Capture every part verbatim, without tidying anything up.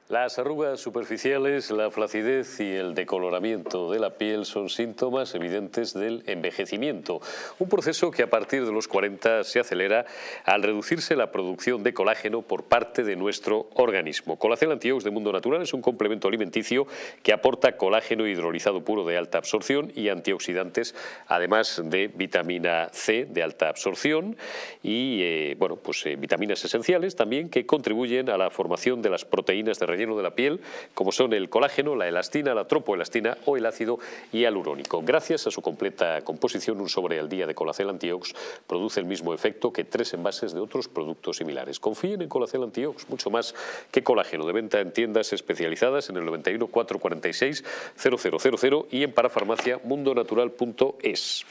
Las arrugas superficiales, la flacidez y el decoloramiento de la piel son síntomas evidentes del envejecimiento, un proceso que a partir de los cuarenta se acelera al reducirse la producción de colágeno por parte de nuestro organismo. Colacel Antiox de Mundo Natural es un complemento alimenticio que aporta colágeno hidrolizado puro de alta absorción y antioxidantes, además de vitamina C de alta absorción y eh, bueno, pues, eh, vitaminas esenciales también que contribuyen a la formación de las proteínas de relleno de la piel, como son el colágeno, la elastina, la tropoelastina o el ácido hialurónico. Gracias a su completa composición, un sobre al día de Colacel Antiox produce el mismo efecto que tres envases de otros productos similares. Confíen en Colacel Antiox, mucho más que colágeno, de venta en tiendas especializadas en el noventa y uno, cuatrocientos cuarenta y seis, cero cero cero cero y en parafarmacia mundo natural punto es.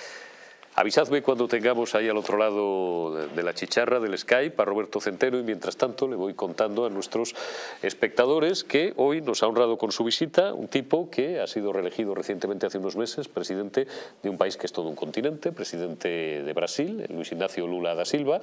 Avisadme cuando tengamos ahí al otro lado de la chicharra del Skype a Roberto Centeno y mientras tanto le voy contando a nuestros espectadores que hoy nos ha honrado con su visita un tipo que ha sido reelegido recientemente hace unos meses presidente de un país que es todo un continente, presidente de Brasil, Luis Ignacio Lula da Silva,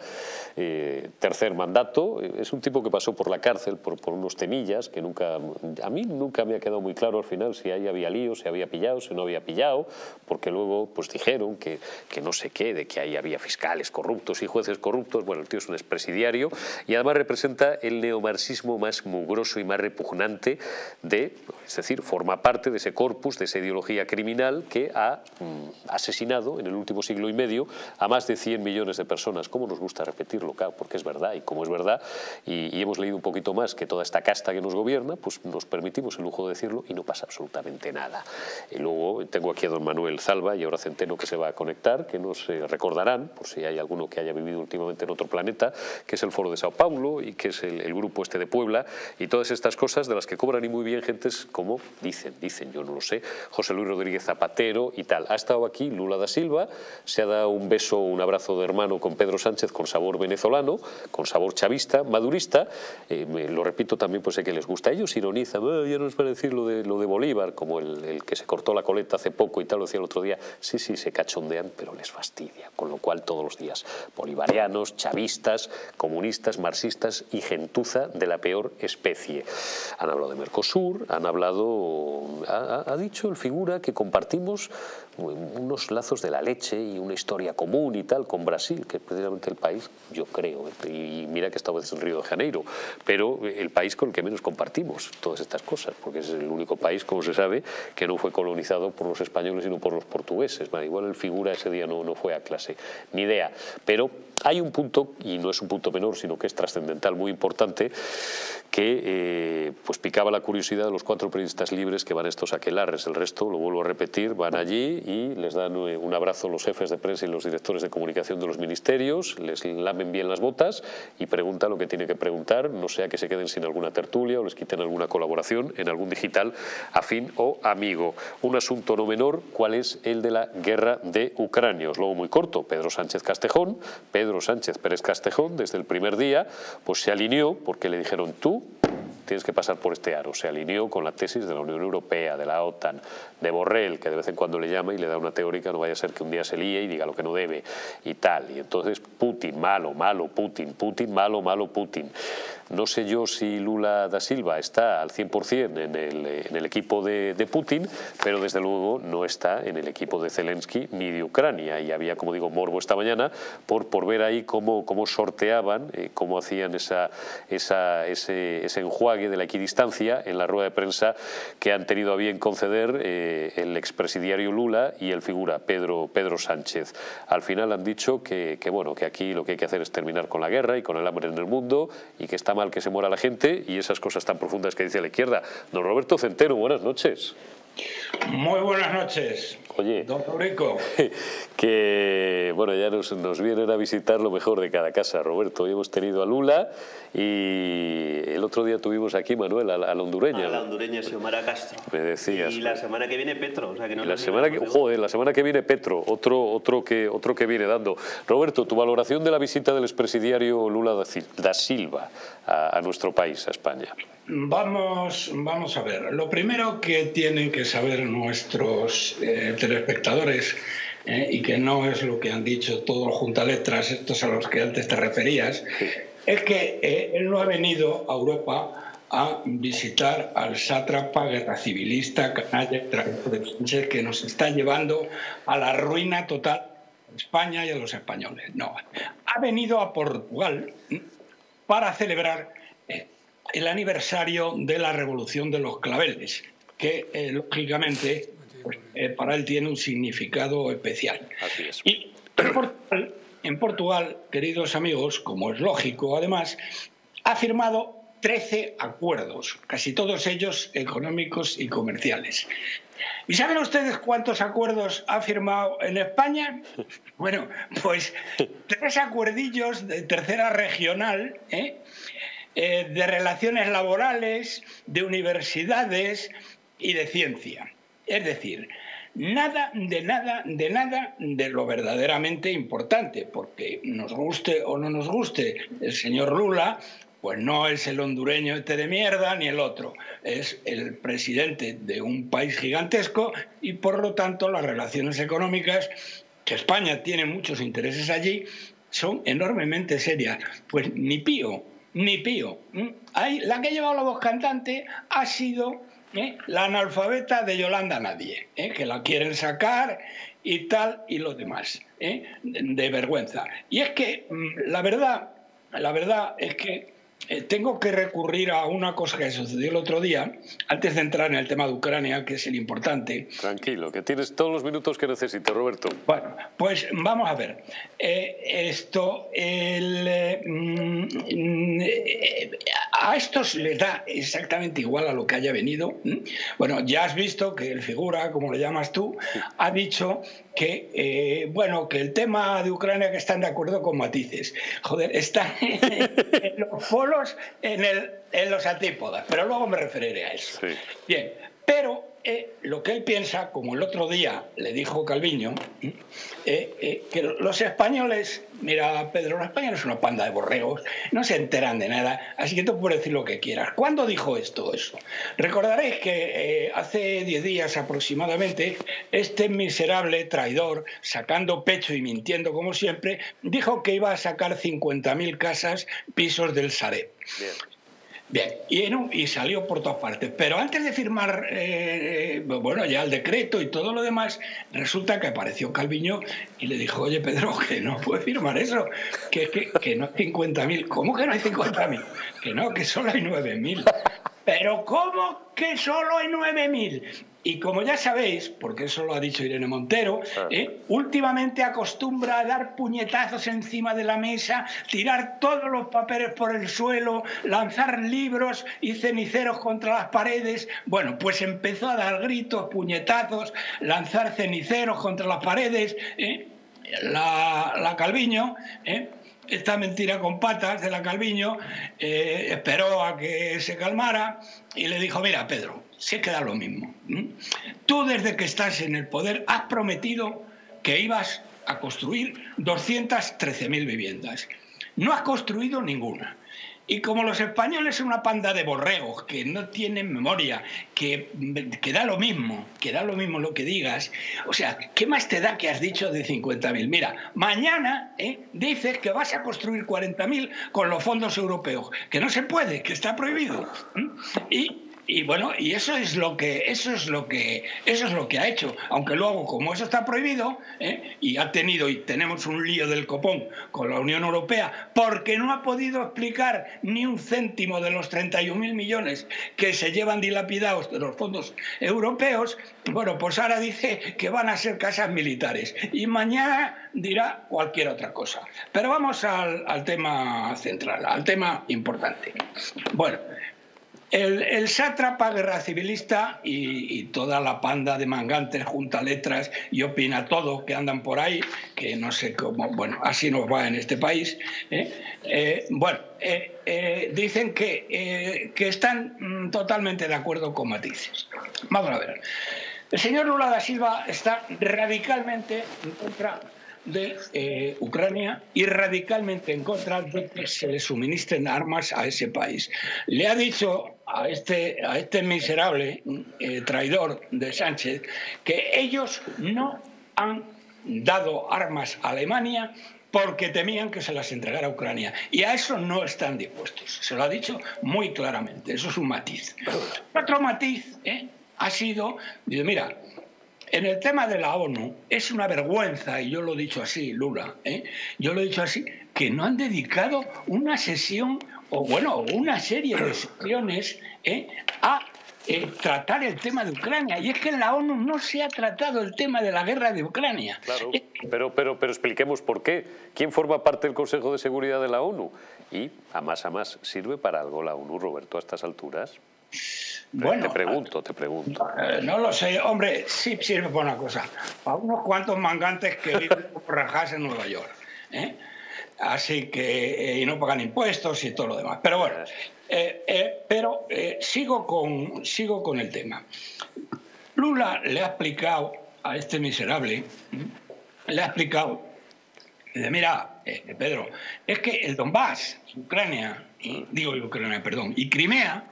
eh, tercer mandato. Es un tipo que pasó por la cárcel por, por unos temillas que nunca, a mí nunca me ha quedado muy claro al final si ahí había lío, si había pillado, si no había pillado, porque luego pues dijeron que, que no sé qué, de que ahí había fiscales corruptos y jueces corruptos. Bueno, el tío es un expresidiario y además representa el neomarxismo más mugroso y más repugnante de, es decir, forma parte de ese corpus, de esa ideología criminal que ha mm, asesinado en el último siglo y medio a más de cien millones de personas. ¿Cómo nos gusta repetirlo? Claro, porque es verdad, y como es verdad, y, y hemos leído un poquito más que toda esta casta que nos gobierna, pues nos permitimos el lujo de decirlo y no pasa absolutamente nada. Y luego tengo aquí a don Manuel Zalba y ahora Centeno que se va a conectar, que nos eh, recordarán, por si hay alguno que haya vivido últimamente en otro planeta, que es el Foro de Sao Paulo y que es el, el grupo este de Puebla y todas estas cosas de las que cobran y muy bien gentes como dicen, dicen, yo no lo sé, José Luis Rodríguez Zapatero y tal. Ha estado aquí Lula da Silva, se ha dado un beso, un abrazo de hermano con Pedro Sánchez con sabor venezolano, con sabor chavista, madurista, eh, me, lo repito también, pues sé que les gusta. Ellos ironizan, oh, ya no es para decir lo de, lo de Bolívar, como el, el que se cortó la coleta hace poco y tal, lo decía el otro día, sí, sí, se cachondean, pero les fastidia, con lo cual todos los días bolivarianos, chavistas, comunistas, marxistas y gentuza de la peor especie. Han hablado de Mercosur, han hablado, ha, ha dicho el figura que compartimos unos lazos de la leche y una historia común y tal con Brasil, que es precisamente el país, yo creo, y mira que esta vez es en Río de Janeiro, pero el país con el que menos compartimos todas estas cosas, porque es el único país, como se sabe, que no fue colonizado por los españoles sino por los portugueses. Bueno, igual el figura ese día no, no fue a clase, ni idea, pero hay un punto, y no es un punto menor, sino que es trascendental, muy importante, que eh, pues picaba la curiosidad de los cuatro periodistas libres que van a estos aquelarres. El resto, lo vuelvo a repetir, van allí y les dan un abrazo los jefes de prensa y los directores de comunicación de los ministerios, les lamen bien las botas y preguntan lo que tiene que preguntar, no sea que se queden sin alguna tertulia o les quiten alguna colaboración en algún digital afín o amigo. Un asunto no menor, ¿cuál es el de la guerra de Ucrania? Os lo hago muy corto. Pedro Sánchez Castejón, Pedro Sánchez Pérez Castejón, desde el primer día, pues se alineó porque le dijeron tú tienes que pasar por este aro. Se alineó con la tesis de la Unión Europea, de la OTAN, de Borrell, que de vez en cuando le llama y le da una teórica, no vaya a ser que un día se líe y diga lo que no debe y tal. Y entonces Putin, malo, malo, Putin, Putin, malo, malo, Putin. No sé yo si Lula da Silva está al cien por cien en el, en el equipo de, de Putin, pero desde luego no está en el equipo de Zelensky ni de Ucrania. Y había, como digo, morbo esta mañana por, por ver ahí cómo, cómo sorteaban, eh, cómo hacían esa, esa, ese, ese enjuague de la equidistancia en la rueda de prensa que han tenido a bien conceder eh, el expresidiario Lula y el figura Pedro, Pedro Sánchez. Al final han dicho que, que, bueno, que aquí lo que hay que hacer es terminar con la guerra y con el hambre en el mundo y que está mal que se muera la gente y esas cosas tan profundas que dice la izquierda. Don Roberto Centeno, buenas noches. Muy buenas noches. Oye, don Federico, que bueno, ya nos, nos vienen a visitar lo mejor de cada casa, Roberto. Hoy hemos tenido a Lula y el otro día tuvimos aquí, Manuel, a la, a la hondureña. A la hondureña, Xiomara Castro. Me decías. Y la semana que viene Petro. O sea, que no la semana que, joder, la semana que viene Petro, otro, otro, que, otro que viene dando. Roberto, tu valoración de la visita del expresidiario Lula da Silva a, a nuestro país, a España. Vamos, vamos a ver. Lo primero que tienen que saber nuestros eh, telespectadores, eh, y que no es lo que han dicho todos los juntaletras, estos a los que antes te referías, es que eh, él no ha venido a Europa a visitar al sátrapa guerra civilista canalla que nos está llevando a la ruina total a España y a los españoles. No, ha venido a Portugal para celebrar el aniversario de la Revolución de los Claveles, que eh, lógicamente pues, eh, para él tiene un significado especial. Así es. Y en Portugal, en Portugal, queridos amigos, como es lógico además, ha firmado trece acuerdos, casi todos ellos económicos y comerciales. ¿Y saben ustedes cuántos acuerdos ha firmado en España? Bueno, pues tres acuerdillos de tercera regional, ¿eh? Eh, de relaciones laborales, de universidades y de ciencia. Es decir, nada de nada de nada de lo verdaderamente importante, porque nos guste o no nos guste el señor Lula, pues no es el hondureño este de mierda ni el otro, es el presidente de un país gigantesco y por lo tanto las relaciones económicas, que España tiene muchos intereses allí, son enormemente serias. Pues ni pío, ni pío. Ahí, la que ha llevado la voz cantante ha sido ¿eh? la analfabeta de Yolanda Nadie, ¿eh? que la quieren sacar y tal y lo demás, ¿eh? de vergüenza. Y es que la verdad, la verdad es que Eh, tengo que recurrir a una cosa que sucedió el otro día, antes de entrar en el tema de Ucrania, que es el importante. Tranquilo, que tienes todos los minutos que necesites, Roberto. Bueno, pues vamos a ver. Eh, esto, el, eh, mm, eh, a estos les da exactamente igual a lo que haya venido. Bueno, ya has visto que el figura, como le llamas tú, ha dicho que, eh, bueno, que el tema de Ucrania que están de acuerdo con matices. Joder, están en los polos, en, el, en los antípodas, pero luego me referiré a eso. Sí. Bien, pero eh, lo que él piensa, como el otro día le dijo Calviño, eh, eh, que los españoles, mira Pedro, los españoles son una panda de borregos, no se enteran de nada, así que tú puedes decir lo que quieras. ¿Cuándo dijo esto eso? Recordaréis que eh, hace diez días aproximadamente, este miserable traidor, sacando pecho y mintiendo como siempre, dijo que iba a sacar cincuenta mil casas, pisos del Sareb. Bien. Bien, y, no, y salió por todas partes. Pero antes de firmar, eh, bueno, ya el decreto y todo lo demás, resulta que apareció Calviño y le dijo, oye, Pedro, que no puedes firmar eso, que, que, que no hay cincuenta mil. ¿Cómo que no hay cincuenta mil? Que no, que solo hay nueve mil. ¿Pero cómo que solo hay nueve mil? Y como ya sabéis, porque eso lo ha dicho Irene Montero, ¿eh? últimamente acostumbra a dar puñetazos encima de la mesa, tirar todos los papeles por el suelo, lanzar libros y ceniceros contra las paredes. Bueno, pues empezó a dar gritos, puñetazos, lanzar ceniceros contra las paredes. ¿eh? La, la Calviño, ¿eh? esta mentira con patas de la Calviño, eh, esperó a que se calmara y le dijo, mira, Pedro, se queda lo mismo. Tú desde que estás en el poder has prometido que ibas a construir doscientas trece mil viviendas. No has construido ninguna. Y como los españoles son una panda de borregos que no tienen memoria, que, que da lo mismo, que da lo mismo lo que digas, o sea, ¿qué más te da que has dicho de cincuenta mil? Mira, mañana ¿eh? dices que vas a construir cuarenta mil con los fondos europeos, que no se puede, que está prohibido. Y... Y bueno, y eso es lo que eso es lo que eso es lo que ha hecho, aunque luego como eso está prohibido, ¿eh? y ha tenido y tenemos un lío del copón con la Unión Europea porque no ha podido explicar ni un céntimo de los treinta y un mil millones que se llevan dilapidados de los fondos europeos, bueno, pues ahora dice que van a ser casas militares y mañana dirá cualquier otra cosa. Pero vamos al, al tema central, al tema importante. Bueno, El, el sátrapa guerra civilista y, y toda la panda de mangantes junta letras y opina todo que andan por ahí, que no sé cómo, bueno, así nos va en este país, ¿eh? Eh, bueno, eh, eh, dicen que, eh, que están mm, totalmente de acuerdo con matices. Vamos a ver. El señor Lula da Silva está radicalmente en contra de eh, Ucrania y radicalmente en contra de que se le suministren armas a ese país. Le ha dicho a este, a este miserable eh, traidor de Sánchez que ellos no han dado armas a Alemania porque temían que se las entregara a Ucrania. Y a eso no están dispuestos. Se lo ha dicho muy claramente. Eso es un matiz. Otro matiz ¿eh? ha sido, dice, mira, en el tema de la ONU es una vergüenza, y yo lo he dicho así, Lula, ¿eh? yo lo he dicho así, que no han dedicado una sesión, o bueno, una serie de sesiones ¿eh? a eh, tratar el tema de Ucrania. Y es que en la ONU no se ha tratado el tema de la guerra de Ucrania. Claro, pero, pero, pero expliquemos por qué. ¿Quién forma parte del Consejo de Seguridad de la ONU? Y, a más a más, ¿sirve para algo la ONU, Roberto, a estas alturas? Bueno, te pregunto, te pregunto. No, no lo sé, hombre, sí sirve para una cosa. Para unos cuantos mangantes que viven por rajas en Nueva York. ¿eh? Así que, eh, y no pagan impuestos y todo lo demás. Pero bueno, eh, eh, pero eh, sigo, con, sigo con el tema. Lula le ha explicado a este miserable, ¿eh? le ha explicado, dice, mira, eh, Pedro, es que el Donbass, Ucrania, y, digo Ucrania, perdón, y Crimea,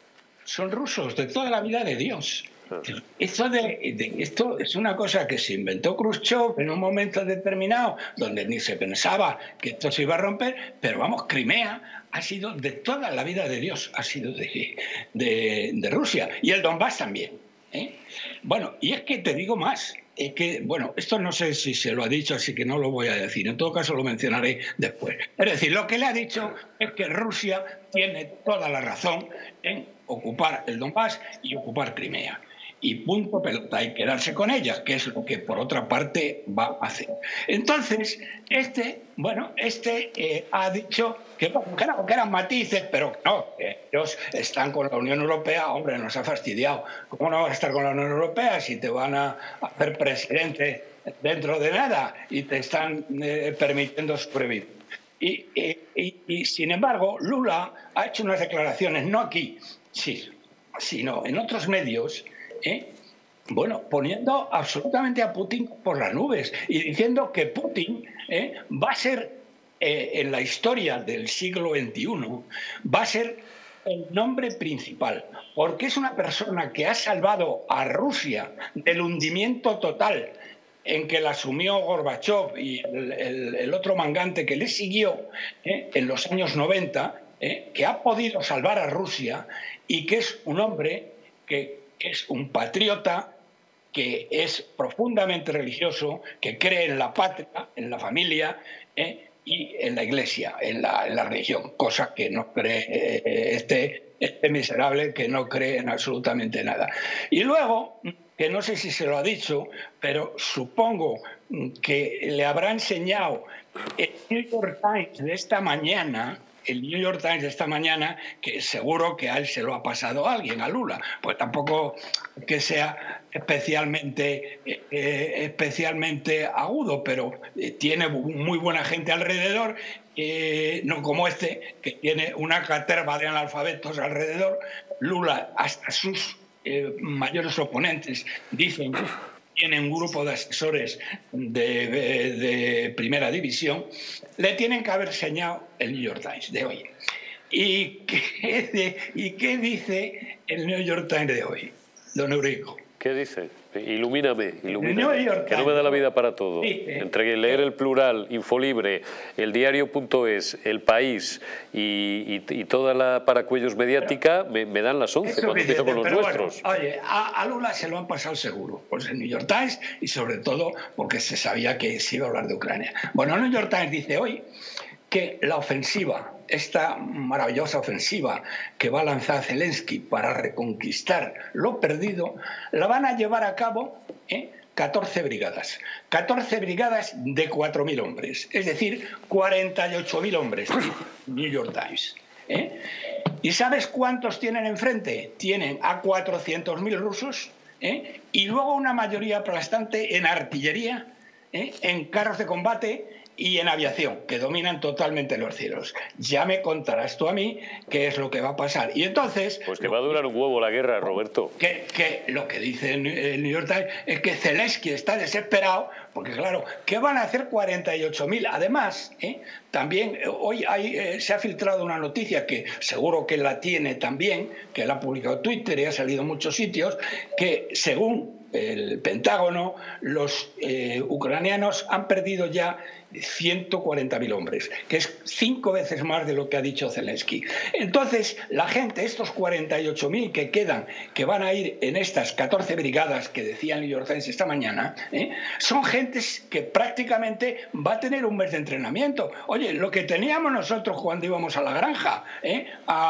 son rusos de toda la vida de Dios. Esto, de, de, esto es una cosa que se inventó Khrushchev en un momento determinado, donde ni se pensaba que esto se iba a romper, pero vamos, Crimea ha sido de toda la vida de Dios, ha sido de, de, de Rusia, y el Donbass también. ¿eh? Bueno, y es que te digo más, es que, bueno, esto no sé si se lo ha dicho, así que no lo voy a decir, en todo caso lo mencionaré después. Es decir, lo que le ha dicho es que Rusia tiene toda la razón en ocupar el Donbass y ocupar Crimea. Y punto pelota, y quedarse con ellas, que es lo que por otra parte va a hacer. Entonces, este, bueno, este eh, ha dicho que, bueno, que, eran, que eran matices, pero no, que ellos están con la Unión Europea, hombre, nos ha fastidiado. ¿Cómo no vas a estar con la Unión Europea si te van a hacer presidente dentro de nada y te están eh, permitiendo sobrevivir? Y, y, y, y sin embargo, Lula ha hecho unas declaraciones, no aquí, sí, sino en otros medios, ¿Eh? bueno, poniendo absolutamente a Putin por las nubes y diciendo que Putin ¿eh? va a ser, eh, en la historia del siglo veintiuno, va a ser el nombre principal, porque es una persona que ha salvado a Rusia del hundimiento total en que la asumió Gorbachev y el, el, el otro mangante que le siguió ¿eh? en los años noventa, ¿eh? que ha podido salvar a Rusia y que es un hombre que es un patriota, que es profundamente religioso, que cree en la patria, en la familia ¿eh? y en la iglesia, en la, en la religión, cosa que no cree eh, este, este miserable, que no cree en absolutamente nada. Y luego, que no sé si se lo ha dicho, pero supongo que le habrá enseñado el New York Times de esta mañana, el New York Times de esta mañana, que seguro que a él se lo ha pasado a alguien, a Lula, pues tampoco que sea especialmente, eh, especialmente agudo, pero eh, tiene muy buena gente alrededor, eh, no como este, que tiene una caterva de analfabetos alrededor. Lula, hasta sus eh, mayores oponentes, dicen que tiene un grupo de asesores de, de, de primera división, le tienen que haber enseñado el New York Times de hoy. ¿Y qué, de, ¿Y qué dice el New York Times de hoy, don Eurico? ¿Qué dice? Ilumíname, ilumíname, que no me da la vida para todo. Sí, eh, Entre leer El Plural, Infolibre, El Diario.es, El País y, y, y toda la paracuellos mediática, pero, me, me dan las once cuando empiezo con los nuestros. Bueno, oye, a, a Lula se lo han pasado seguro, pues el New York Times, y sobre todo porque se sabía que se iba a hablar de Ucrania. Bueno, el New York Times dice hoy que la ofensiva, esta maravillosa ofensiva que va a lanzar Zelensky para reconquistar lo perdido, la van a llevar a cabo ¿eh? catorce brigadas. catorce brigadas de cuatro mil hombres, es decir, cuarenta y ocho mil hombres, dice New York Times. ¿eh? ¿Y sabes cuántos tienen enfrente? Tienen a cuatrocientos mil rusos ¿eh? y luego una mayoría aplastante en artillería, ¿eh? en carros de combate y en aviación, que dominan totalmente los cielos. Ya me contarás tú a mí qué es lo que va a pasar. Y entonces... Pues que va a durar un huevo la guerra, Roberto. Que, que lo que dice el New York Times es que Zelensky está desesperado, porque claro, ¿qué van a hacer cuarenta y ocho mil? Además, ¿eh? también hoy hay, eh, se ha filtrado una noticia que seguro que la tiene también, que la ha publicado Twitter y ha salido en muchos sitios, que según el Pentágono, los eh, ucranianos han perdido ya ciento cuarenta mil hombres, que es cinco veces más de lo que ha dicho Zelensky. Entonces, la gente, estos cuarenta y ocho mil que quedan, que van a ir en estas catorce brigadas que decía el New York Times esta mañana, ¿eh? son gentes que prácticamente va a tener un mes de entrenamiento. Oye, lo que teníamos nosotros cuando íbamos a la granja ¿eh?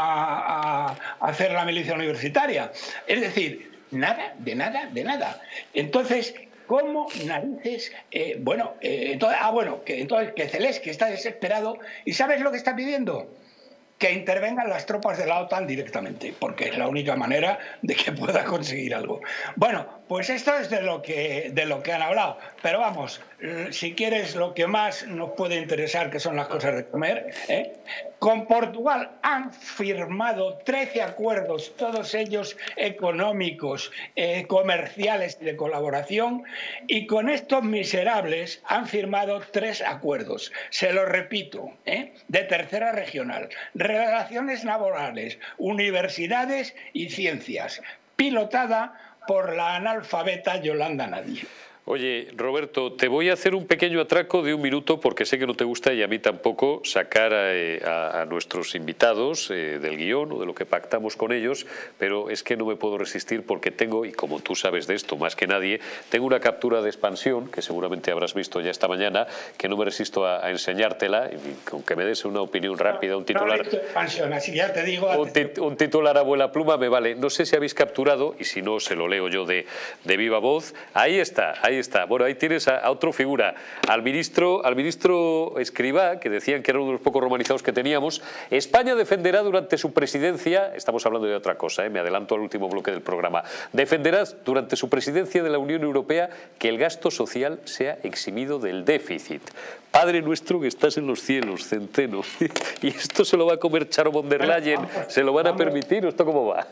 a, a hacer la milicia universitaria. Es decir, nada, de nada, de nada. Entonces, ¿cómo narices? Eh, bueno, eh, entonces, ah, bueno, que entonces que Zelensky está desesperado y ¿sabes lo que está pidiendo? Que intervengan las tropas de la OTAN directamente, porque es la única manera de que pueda conseguir algo. Bueno, pues esto es de lo que de lo que han hablado. Pero vamos, si quieres lo que más nos puede interesar, que son las cosas de comer, ¿eh? Con Portugal han firmado trece acuerdos, todos ellos económicos, eh, comerciales y de colaboración, y con estos miserables han firmado tres acuerdos. Se lo repito, ¿eh? de tercera regional, relaciones laborales, universidades y ciencias, pilotada por la analfabeta Yolanda Nadie. Oye, Roberto, te voy a hacer un pequeño atraco de un minuto porque sé que no te gusta y a mí tampoco sacar a, a, a nuestros invitados eh, del guión o de lo que pactamos con ellos, pero es que no me puedo resistir porque tengo, y como tú sabes de esto más que nadie, tengo una captura de expansión que seguramente habrás visto ya esta mañana, que no me resisto a, a enseñártela, y con que me des una opinión rápida, un titular... No, no expansión, así ya te digo... Un, tit, un titular a vuela pluma me vale. No sé si habéis capturado, y si no, se lo leo yo de, de viva voz. Ahí está, ahí está. Bueno, ahí tienes a, a otra figura, al ministro, al ministro Escrivá, que decían que era uno de los pocos romanizados que teníamos. España defenderá durante su presidencia, estamos hablando de otra cosa, ¿eh? me adelanto al último bloque del programa, defenderá durante su presidencia de la Unión Europea que el gasto social sea eximido del déficit. Padre nuestro que estás en los cielos, Centeno. Y esto se lo va a comer Charo von der Leyen, ¿se lo van a permitir o esto cómo va?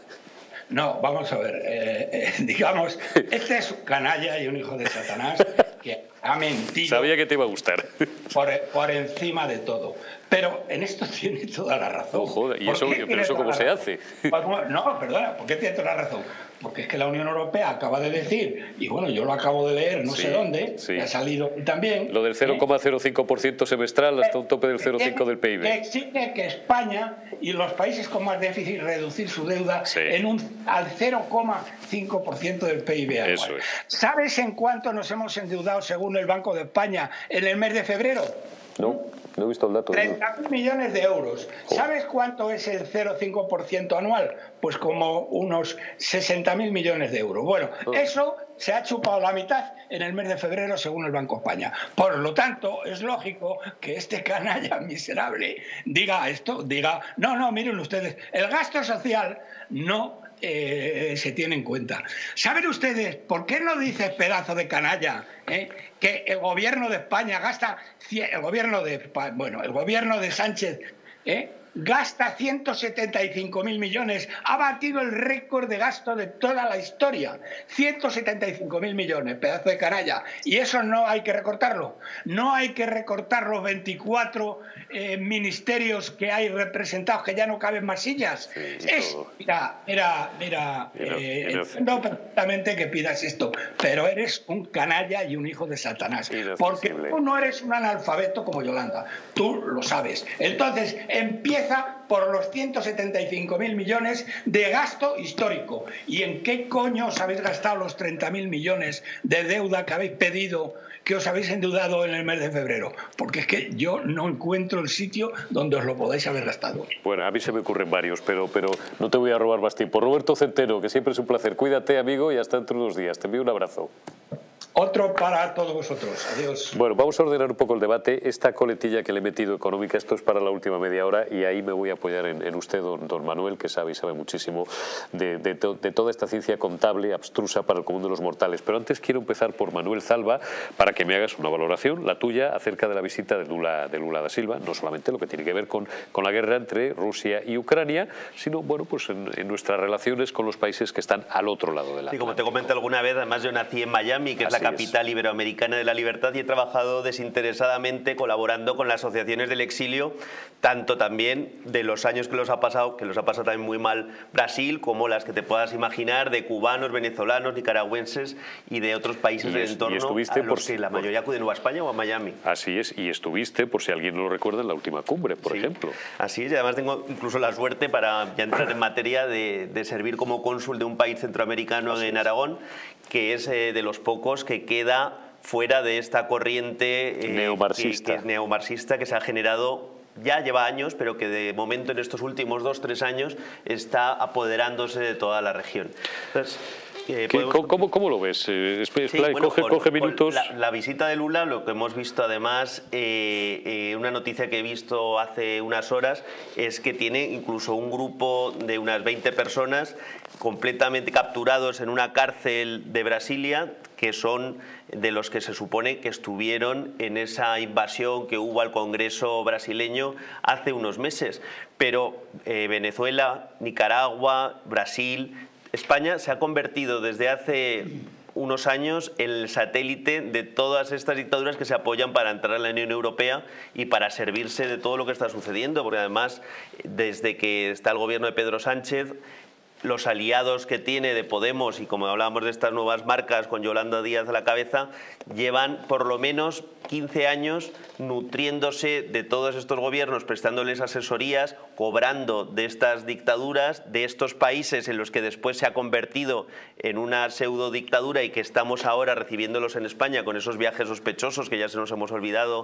No, vamos a ver, eh, eh, digamos, este es un canalla y un hijo de Satanás que ha mentido. Sabía que te iba a gustar. Por, por encima de todo. Pero en esto tiene toda la razón. Oh, joder, ¿y eso, pero eso cómo se hace? No, perdona, ¿por qué tiene toda la razón? Porque es que la Unión Europea acaba de decir, y bueno, yo lo acabo de leer, no sí, sé dónde, sí. que ha salido también... Lo del cero coma cero cinco por ciento semestral hasta un tope del cero coma cinco por ciento del P I B. Que exige que España y los países con más déficit reducir su deuda sí. en un, al cero coma cinco por ciento del P I B anual. Eso es. ¿Sabes en cuánto nos hemos endeudado según el Banco de España en el mes de febrero? No, no he visto el dato. treinta mil millones de euros. ¿Sabes cuánto es el cero coma cinco por ciento anual? Pues como unos sesenta mil millones de euros. Bueno, oh. eso se ha chupado la mitad en el mes de febrero según el Banco de España. Por lo tanto, es lógico que este canalla miserable diga esto, diga, no, no, miren ustedes, el gasto social no... Eh, se tiene en cuenta. ¿Saben ustedes por qué no dice pedazo de canalla eh, que el gobierno de España gasta, el gobierno de, bueno, el gobierno de Sánchez eh, gasta ciento setenta y cinco mil millones, ha batido el récord de gasto de toda la historia, ciento setenta y cinco mil millones, pedazo de canalla, y eso no hay que recortarlo, no hay que recortar los veinticuatro eh, ministerios que hay representados, que ya no caben más sillas. Sí, es, mira, mira, mira, eh, entiendo perfectamente que pidas esto, pero eres un canalla y un hijo de Satanás, porque tú no eres un analfabeto como Yolanda, tú lo sabes. Entonces, empieza por los ciento setenta y cinco mil millones de gasto histórico. ¿Y en qué coño os habéis gastado los treinta mil millones de deuda que habéis pedido, que os habéis endeudado en el mes de febrero? Porque es que yo no encuentro el sitio donde os lo podáis haber gastado. Bueno, a mí se me ocurren varios, pero, pero no te voy a robar más tiempo. Roberto Centeno, que siempre es un placer. Cuídate, amigo, y hasta dentro de unos días. Te envío un abrazo. Otro para todos vosotros. Adiós. Bueno, vamos a ordenar un poco el debate. Esta coletilla que le he metido económica, esto es para la última media hora y ahí me voy a apoyar en, en usted, don, don Manuel, que sabe y sabe muchísimo de, de, to, de toda esta ciencia contable abstrusa para el común de los mortales. Pero antes quiero empezar por Manuel Zalba para que me hagas una valoración, la tuya, acerca de la visita de Lula, de Lula da Silva, no solamente lo que tiene que ver con, con la guerra entre Rusia y Ucrania, sino bueno, pues en, en nuestras relaciones con los países que están al otro lado de la... Sí, como te comenté alguna vez, además yo nací en Miami, que es la capital iberoamericana de la libertad, y he trabajado desinteresadamente colaborando con las asociaciones del exilio, tanto también de los años que los ha pasado, que los ha pasado también muy mal Brasil, como las que te puedas imaginar de cubanos, venezolanos, nicaragüenses y de otros países del entorno, a los por, que la mayoría acuden o a España o a Miami. Así es, y estuviste, por si alguien no lo recuerda, en la última cumbre, por sí, ejemplo. Así es, y además tengo incluso la suerte, para ya entrar en materia, de, de servir como cónsul de un país centroamericano así en es. Aragón, que es eh, de los pocos que queda fuera de esta corriente eh, neomarxista. Que, que es neomarxista, que se ha generado, ya lleva años, pero que de momento en estos últimos dos, tres años está apoderándose de toda la región. Entonces, Eh, podemos... ¿Cómo, ¿Cómo lo ves? Eh, sí, bueno, coge, con, coge minutos. La, la visita de Lula, lo que hemos visto además, eh, eh, una noticia que he visto hace unas horas, es que tiene incluso un grupo de unas veinte personas completamente capturados en una cárcel de Brasilia, que son de los que se supone que estuvieron en esa invasión que hubo al Congreso brasileño hace unos meses. Pero eh, Venezuela, Nicaragua, Brasil... España se ha convertido desde hace unos años en el satélite de todas estas dictaduras que se apoyan para entrar en la Unión Europea y para servirse de todo lo que está sucediendo, porque además, desde que está el gobierno de Pedro Sánchez, los aliados que tiene de Podemos, y como hablábamos de estas nuevas marcas con Yolanda Díaz a la cabeza, llevan por lo menos quince años nutriéndose de todos estos gobiernos, prestándoles asesorías, cobrando de estas dictaduras, de estos países en los que después se ha convertido en una pseudo dictadura y que estamos ahora recibiéndolos en España con esos viajes sospechosos que ya se nos hemos olvidado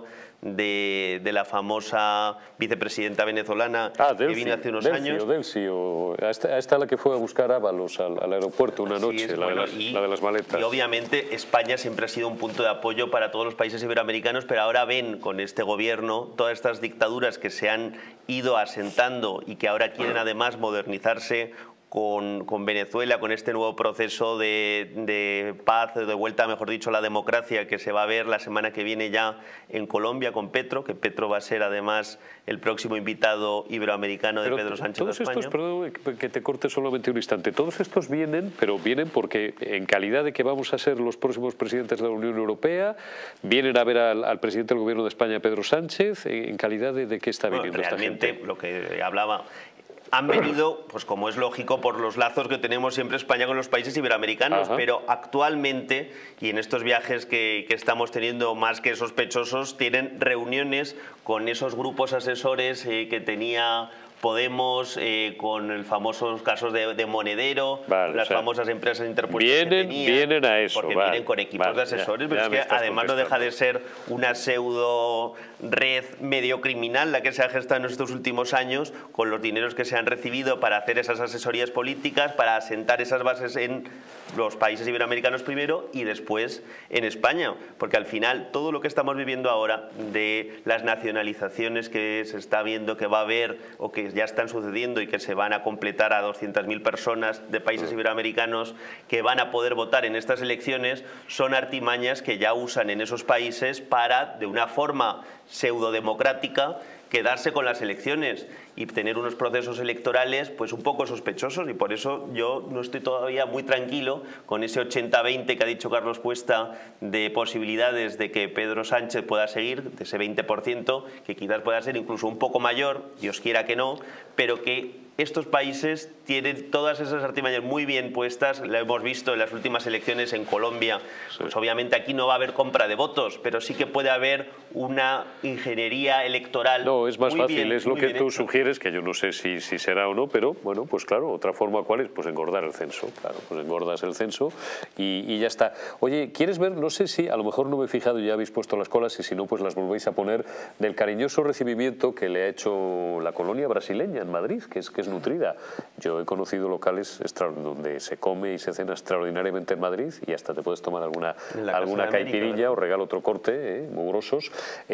de, de la famosa vicepresidenta venezolana ah, Delcy, que vino hace unos Delcy, años. O Delcy, o a esta, a esta la que fue a buscar Ábalos al, al aeropuerto una Así noche, es, la, bueno, de las, y, la de las maletas. Y obviamente España siempre ha sido un punto de apoyo para todos los países iberoamericanos, pero ahora ven con este gobierno todas estas dictaduras que se han ido asentando y que ahora quieren además modernizarse con, con Venezuela, con este nuevo proceso de, de paz, de vuelta, mejor dicho, a la democracia, que se va a ver la semana que viene ya en Colombia con Petro, que Petro va a ser además el próximo invitado iberoamericano de pero Pedro Sánchez todos de España. Estos, perdón que te corte solamente un instante, todos estos vienen, pero vienen porque en calidad de que vamos a ser los próximos presidentes de la Unión Europea, vienen a ver al, al presidente del gobierno de España, Pedro Sánchez, en calidad de, de qué está viniendo bueno, esta gente. Realmente lo que hablaba... Han venido, pues como es lógico, por los lazos que tenemos siempre España con los países iberoamericanos. Ajá. Pero actualmente, y en estos viajes que, que estamos teniendo más que sospechosos, tienen reuniones con esos grupos asesores eh, que tenía Podemos, eh, con el famosos casos de, de Monedero, vale, las o sea, famosas empresas interpuestas vienen, que tenía, vienen a eso, porque vale, vienen con equipos vale, de asesores, ya, pero ya es que además no deja de ser una pseudo red medio criminal la que se ha gestado en estos últimos años, con los dineros que se han recibido para hacer esas asesorías políticas, para asentar esas bases en los países iberoamericanos primero y después en España, porque al final todo lo que estamos viviendo ahora de las nacionalizaciones que se está viendo que va a haber o que ya están sucediendo y que se van a completar a doscientas mil personas de países iberoamericanos que van a poder votar en estas elecciones, son artimañas que ya usan en esos países para, de una forma pseudodemocrática, quedarse con las elecciones y tener unos procesos electorales pues un poco sospechosos, y por eso yo no estoy todavía muy tranquilo con ese ochenta veinte que ha dicho Carlos Cuesta de posibilidades de que Pedro Sánchez pueda seguir, de ese veinte por ciento, que quizás pueda ser incluso un poco mayor, Dios quiera que no, pero que estos países tienen todas esas artimañas muy bien puestas. Lo hemos visto en las últimas elecciones en Colombia. Pues obviamente aquí no va a haber compra de votos, pero sí que puede haber una ingeniería electoral. No, es más muy fácil, bien, es lo que tú hecho. sugieres, que yo no sé si, si será o no, pero bueno, pues claro, otra forma cuál es, pues engordar el censo, claro, pues engordas el censo y, y ya está. Oye, ¿quieres ver? No sé si, a lo mejor no me he fijado, ya habéis puesto las colas y si no, pues las volvéis a poner, del cariñoso recibimiento que le ha hecho la colonia brasileña en Madrid, que es que es nutrida. Yo he conocido locales donde se come y se cena extraordinariamente en Madrid y hasta te puedes tomar alguna, alguna caipirilla América, o regalo otro corte, eh, muy grosos,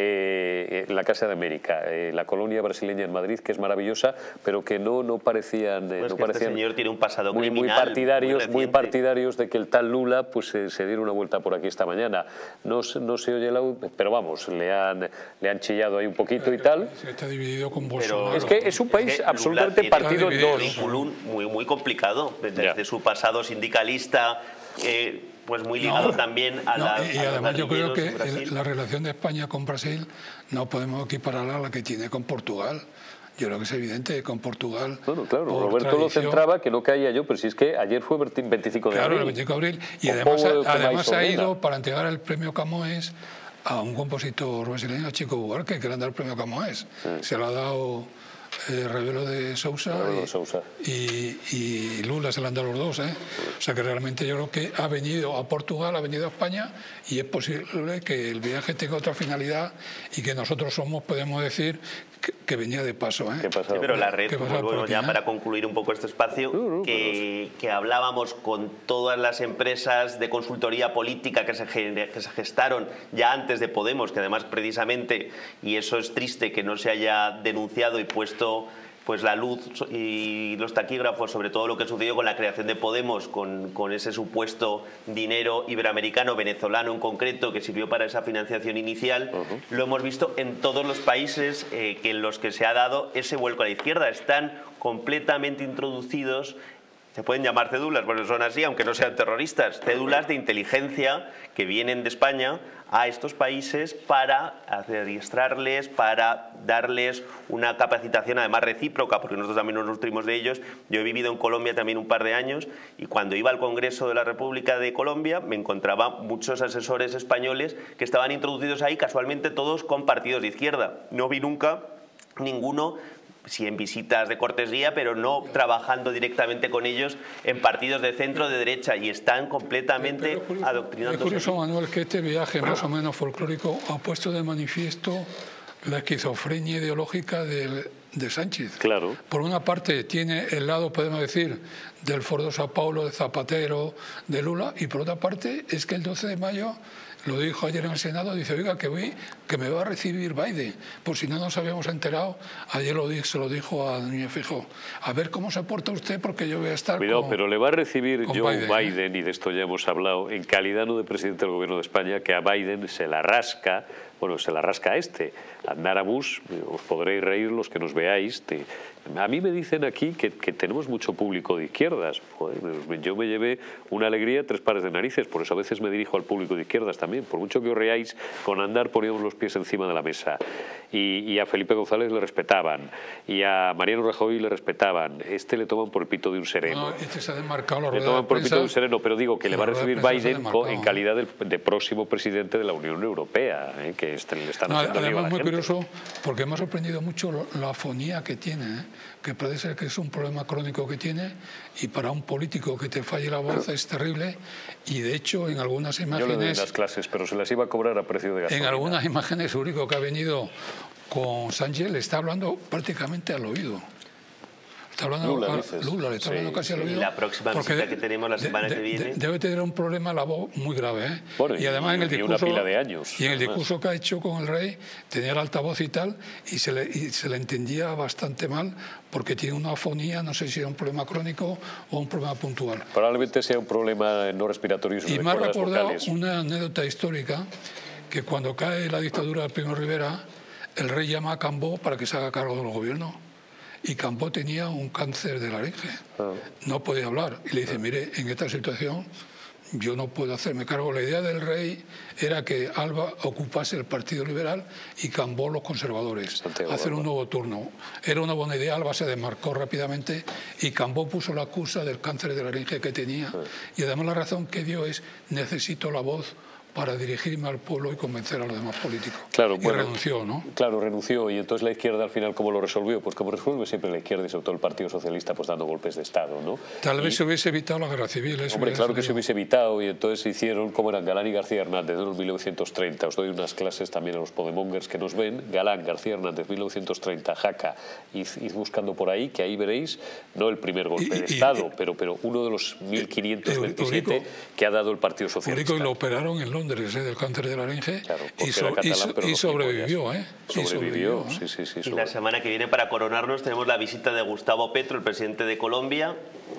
eh, en la Casa de América, eh, la colonia brasileña en Madrid, que es maravillosa, pero que no, no parecían, eh, pues no que parecían este señor tiene un pasado muy, criminal, muy partidarios, muy, muy partidarios de que el tal Lula pues se, se diera una vuelta por aquí esta mañana. No, no se oye el audio, pero vamos, le han, le han chillado ahí un poquito y tal. Se está dividido con Bolsonaro. Es que es un país es absolutamente partido en dos. Muy, muy complicado, desde ya. su pasado sindicalista, eh, pues muy ligado no, también a no, la... Y a además yo creo que el, la relación de España con Brasil no podemos equipararla a la que tiene con Portugal. Yo creo que es evidente con Portugal. Bueno, claro, Roberto lo centraba, que no caía yo, pero si es que ayer fue veinticinco de abril. Claro, el veinticinco de abril. Y además, además ha ido para entregar el premio Camões a un compositor brasileño, Chico Buarque, que le han dado el premio Camões. Sí. Se lo ha dado eh, Rebelo de Sousa, Rebelo y, Sousa. Y, y Lula, se lo han dado los dos. ¿eh? O sea que realmente yo creo que ha venido a Portugal, ha venido a España, y es posible que el viaje tenga otra finalidad y que nosotros somos, podemos decir, que, que venía de paso. ¿eh? Sí, pero la red, bueno, ya para concluir un poco este espacio, uh, uh, que, que hablábamos con todas las empresas de consultoría política que se, que se gestaron ya antes de Podemos, que además precisamente, y eso es triste que no se haya denunciado y puesto pues la luz y los taquígrafos sobre todo lo que sucedió con la creación de Podemos, con, con ese supuesto dinero iberoamericano, venezolano en concreto, que sirvió para esa financiación inicial. Uh-huh. Lo hemos visto en todos los países eh, que en los que se ha dado ese vuelco a la izquierda. Están completamente introducidos, se pueden llamar cédulas, porque son así, aunque no sean terroristas, cédulas de inteligencia que vienen de España a estos países para adiestrarles, para darles una capacitación además recíproca, porque nosotros también nos nutrimos de ellos. Yo he vivido en Colombia también un par de años y cuando iba al Congreso de la República de Colombia me encontraba muchos asesores españoles que estaban introducidos ahí, casualmente todos con partidos de izquierda. No vi nunca ninguno, sí en visitas de cortesía, pero no trabajando directamente con ellos en partidos de centro, de derecha, y están completamente adoctrinados. Es curioso, Manuel, que este viaje más o menos folclórico ha puesto de manifiesto la esquizofrenia ideológica de, de Sánchez. Claro. Por una parte tiene el lado, podemos decir, del Foro de Sao Paulo, de Zapatero, de Lula, y por otra parte es que el doce de mayo... Lo dijo ayer en el Senado, dice, oiga, que, voy, que me va a recibir Biden. Por si no nos habíamos enterado, ayer lo dijo, se lo dijo a Núñez Feijóo. A ver cómo se porta usted, porque yo voy a estar Cuidado, con, pero le va a recibir Joe Biden, Biden ¿eh? Y de esto ya hemos hablado, en calidad no de presidente del gobierno de España, que a Biden se la rasca, bueno, se la rasca a este. Andar a Bush, os podréis reír los que nos veáis. Te, a mí me dicen aquí que, que tenemos mucho público de izquierdas. Joder, yo me llevé una alegría, tres pares de narices, por eso a veces me dirijo al público de izquierdas también. Por mucho que os reáis, con andar poníamos los pies encima de la mesa. Y, y a Felipe González le respetaban, y a Mariano Rajoy le respetaban. Este le toman por el pito de un sereno. No, este se ha desmarcado la le toman por el pito de un sereno, pero digo que le va a recibir Biden en calidad de, de próximo presidente de la Unión Europea, ¿eh? Que este, le están no, haciendo además, a la muy gente. Curioso, porque me ha sorprendido mucho la afonía que tiene, ¿eh? Que parece ser que es un problema crónico que tiene, y para un político que te falle la voz es terrible, y de hecho en algunas imágenes... Yo le doy las clases, pero se las iba a cobrar a precio de gasolina. En algunas imágenes, Úrico, que ha venido con Sánchez, le está hablando prácticamente al oído. Está hablando Lula, a, dices. Lula, le está hablando sí, casi sí. al oído. Y la próxima visita de, que tenemos la semana de, que viene... De, debe tener un problema la voz muy grave, ¿eh? Bueno, y, y además en el discurso... Y una pila de años. Y en el discurso que ha hecho con el rey, tenía el altavoz y tal, y se, le, y se le entendía bastante mal, porque tiene una afonía, no sé si era un problema crónico o un problema puntual. Probablemente sea un problema no respiratorio. Y me ha recordado una anécdota histórica, que cuando cae la dictadura de Primo Rivera, el rey llama a Cambó para que se haga cargo del gobierno. Y Cambó tenía un cáncer de laringe, ah. no podía hablar. Y le dice, mire, en esta situación yo no puedo hacerme cargo. La idea del rey era que Alba ocupase el Partido Liberal y Cambó los conservadores, Santiago, hacer un nuevo turno. Era una buena idea, Alba se desmarcó rápidamente y Cambó puso la excusa del cáncer de laringe que tenía. Ah. Y además la razón que dio es, necesito la voz para dirigirme al pueblo y convencer a los demás políticos. Claro, y bueno, renunció, ¿no? Claro, renunció. Y entonces la izquierda al final, ¿cómo lo resolvió? Pues como resuelve siempre la izquierda y sobre todo el Partido Socialista, pues dando golpes de Estado, ¿no? Tal y, vez se hubiese evitado la guerra civil. Eso hombre, claro que se hubiese evitado, y entonces se hicieron como eran Galán y García Hernández de mil novecientos treinta. Os doy unas clases también a los podemongers que nos ven. Galán, García Hernández, mil novecientos treinta, Jaca. Id, id buscando por ahí, que ahí veréis, no el primer golpe y, de y, Estado, y, pero, pero uno de los mil quinientos veintisiete Urico, que ha dado el Partido Socialista. Urico, y lo operaron en Londres, ¿eh? Del cáncer de laringe, claro, y, so, catalán, y, so, y sobrevivió, ¿eh? Sobrevivió, sobrevivió, sí, sí, sí. Y la semana que viene, para coronarnos, tenemos la visita de Gustavo Petro, el presidente de Colombia.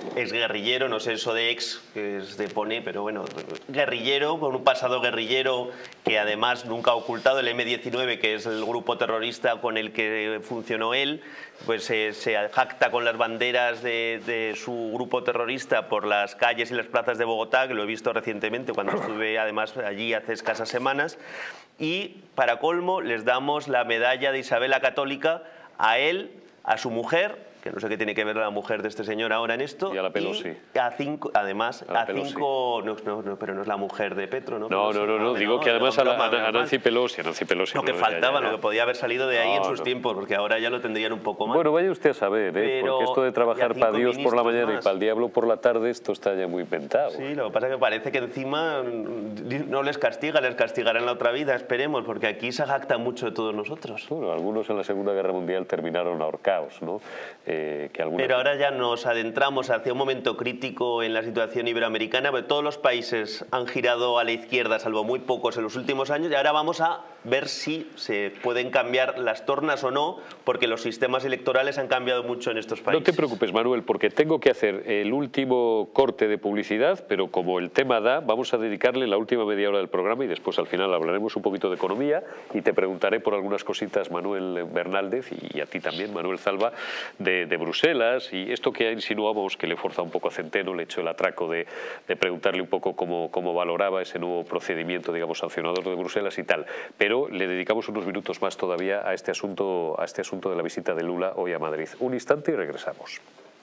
exguerrillero, no sé eso de ex, que es de pone, pero bueno, guerrillero, con un pasado guerrillero que además nunca ha ocultado, el eme diecinueve, que es el grupo terrorista con el que funcionó él, pues eh, se jacta con las banderas de, de su grupo terrorista por las calles y las plazas de Bogotá, que lo he visto recientemente cuando estuve además allí hace escasas semanas, y para colmo les damos la medalla de Isabel la Católica a él, a su mujer, que no sé qué tiene que ver la mujer de este señor ahora en esto. Y a la Pelosi. Y a cinco, además, a, a cinco... No, no, no, pero no es la mujer de Petro, ¿no? No, no, no, no, digo que además a, la, a, a Nancy Pelosi, a Nancy Pelosi. Lo que no, faltaba, ya, ya, ya. lo que podía haber salido de ahí no, en sus no. tiempos, porque ahora ya lo tendrían un poco más. Bueno, vaya usted a saber, ¿eh? Pero, porque esto de trabajar para Dios por la mañana más. y para el diablo por la tarde, esto está ya muy inventado. Sí, lo que pasa es que parece que encima no les castiga, les castigará en la otra vida, esperemos, porque aquí se jacta mucho de todos nosotros. Bueno, algunos en la Segunda Guerra Mundial terminaron ahorcados, ¿no? Eh, que alguna... Pero ahora ya nos adentramos hacia un momento crítico en la situación iberoamericana, porque todos los países han girado a la izquierda, salvo muy pocos en los últimos años, y ahora vamos a ver si se pueden cambiar las tornas o no, porque los sistemas electorales han cambiado mucho en estos países. No te preocupes, Manuel, porque tengo que hacer el último corte de publicidad, pero como el tema da, vamos a dedicarle la última media hora del programa y después al final hablaremos un poquito de economía y te preguntaré por algunas cositas, Manuel Bernaldez, y a ti también, Manuel Zalba, de, de Bruselas, y esto que insinuamos que le forza un poco a Centeno, le he hecho el atraco de, de preguntarle un poco cómo, cómo valoraba ese nuevo procedimiento, digamos, sancionador de Bruselas y tal, pero le dedicamos unos minutos más todavía a este asunto, a este asunto de la visita de Lula hoy a Madrid. Un instante y regresamos.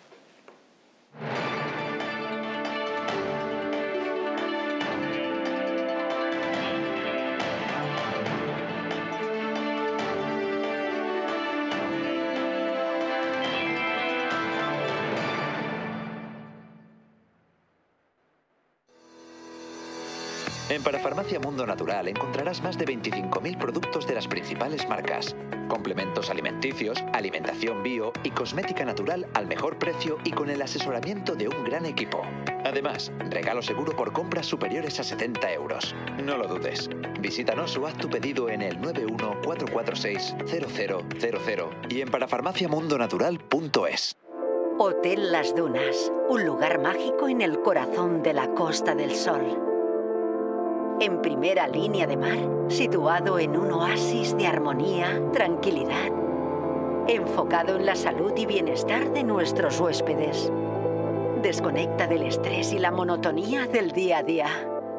En Parafarmacia Mundo Natural encontrarás más de veinticinco mil productos de las principales marcas, complementos alimenticios, alimentación bio y cosmética natural al mejor precio y con el asesoramiento de un gran equipo. Además, regalo seguro por compras superiores a setenta euros. No lo dudes. Visítanos o haz tu pedido en el nueve uno cuatro cuatro seis cero cero cero cero y en parafarmacia mundo natural punto es. Hotel Las Dunas, un lugar mágico en el corazón de la Costa del Sol. En primera línea de mar, situado en un oasis de armonía, tranquilidad, enfocado en la salud y bienestar de nuestros huéspedes. Desconecta del estrés y la monotonía del día a día.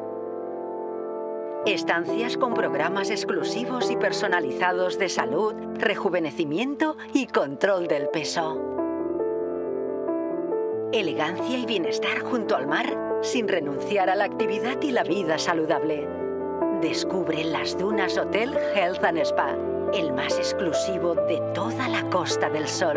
Estancias con programas exclusivos y personalizados de salud, rejuvenecimiento y control del peso. Elegancia y bienestar junto al mar, sin renunciar a la actividad y la vida saludable. Descubre Las Dunas Hotel Health and Spa, el más exclusivo de toda la Costa del Sol.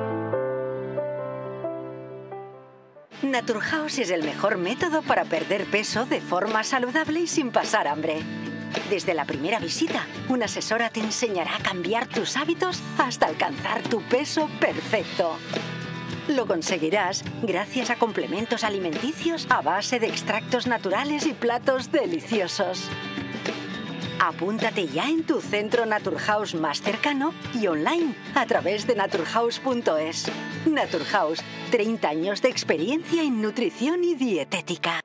Naturhaus es el mejor método para perder peso de forma saludable y sin pasar hambre. Desde la primera visita, una asesora te enseñará a cambiar tus hábitos hasta alcanzar tu peso perfecto. Lo conseguirás gracias a complementos alimenticios a base de extractos naturales y platos deliciosos. Apúntate ya en tu centro Naturhaus más cercano y online a través de naturhaus punto es. Naturhaus, treinta años de experiencia en nutrición y dietética.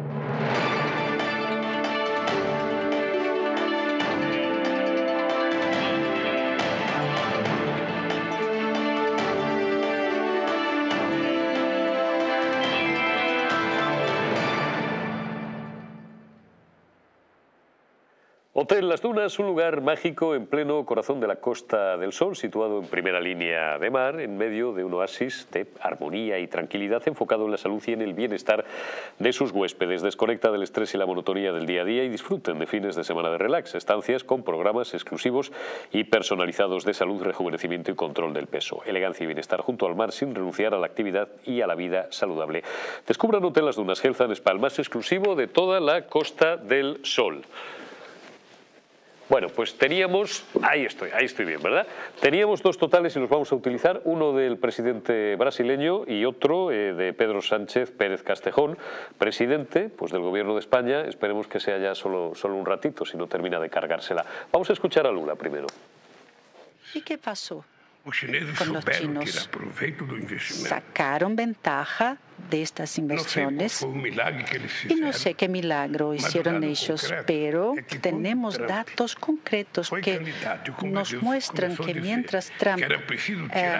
Hotel Las Dunas, un lugar mágico en pleno corazón de la Costa del Sol, situado en primera línea de mar, en medio de un oasis de armonía y tranquilidad enfocado en la salud y en el bienestar de sus huéspedes. Desconecta del estrés y la monotonía del día a día y disfruten de fines de semana de relax, estancias con programas exclusivos y personalizados de salud, rejuvenecimiento y control del peso. Elegancia y bienestar junto al mar sin renunciar a la actividad y a la vida saludable. Descubran Hotel Las Dunas Health and Spa, el más exclusivo de toda la Costa del Sol. Bueno, pues teníamos, ahí estoy, ahí estoy bien, ¿verdad? Teníamos dos totales y los vamos a utilizar, uno del presidente brasileño y otro eh, de Pedro Sánchez Pérez Castejón, presidente pues, del Gobierno de España. Esperemos que sea ya solo, solo un ratito, si no termina de cargársela. Vamos a escuchar a Lula primero. ¿Y qué pasó? Os chineses Con los souberam chinos tirar proveito do investimento. Sacaron ventaja de estas inversiones. Y no sé qué milagro hicieron ellos, pero tenemos datos concretos que nos muestran que mientras Trump eh,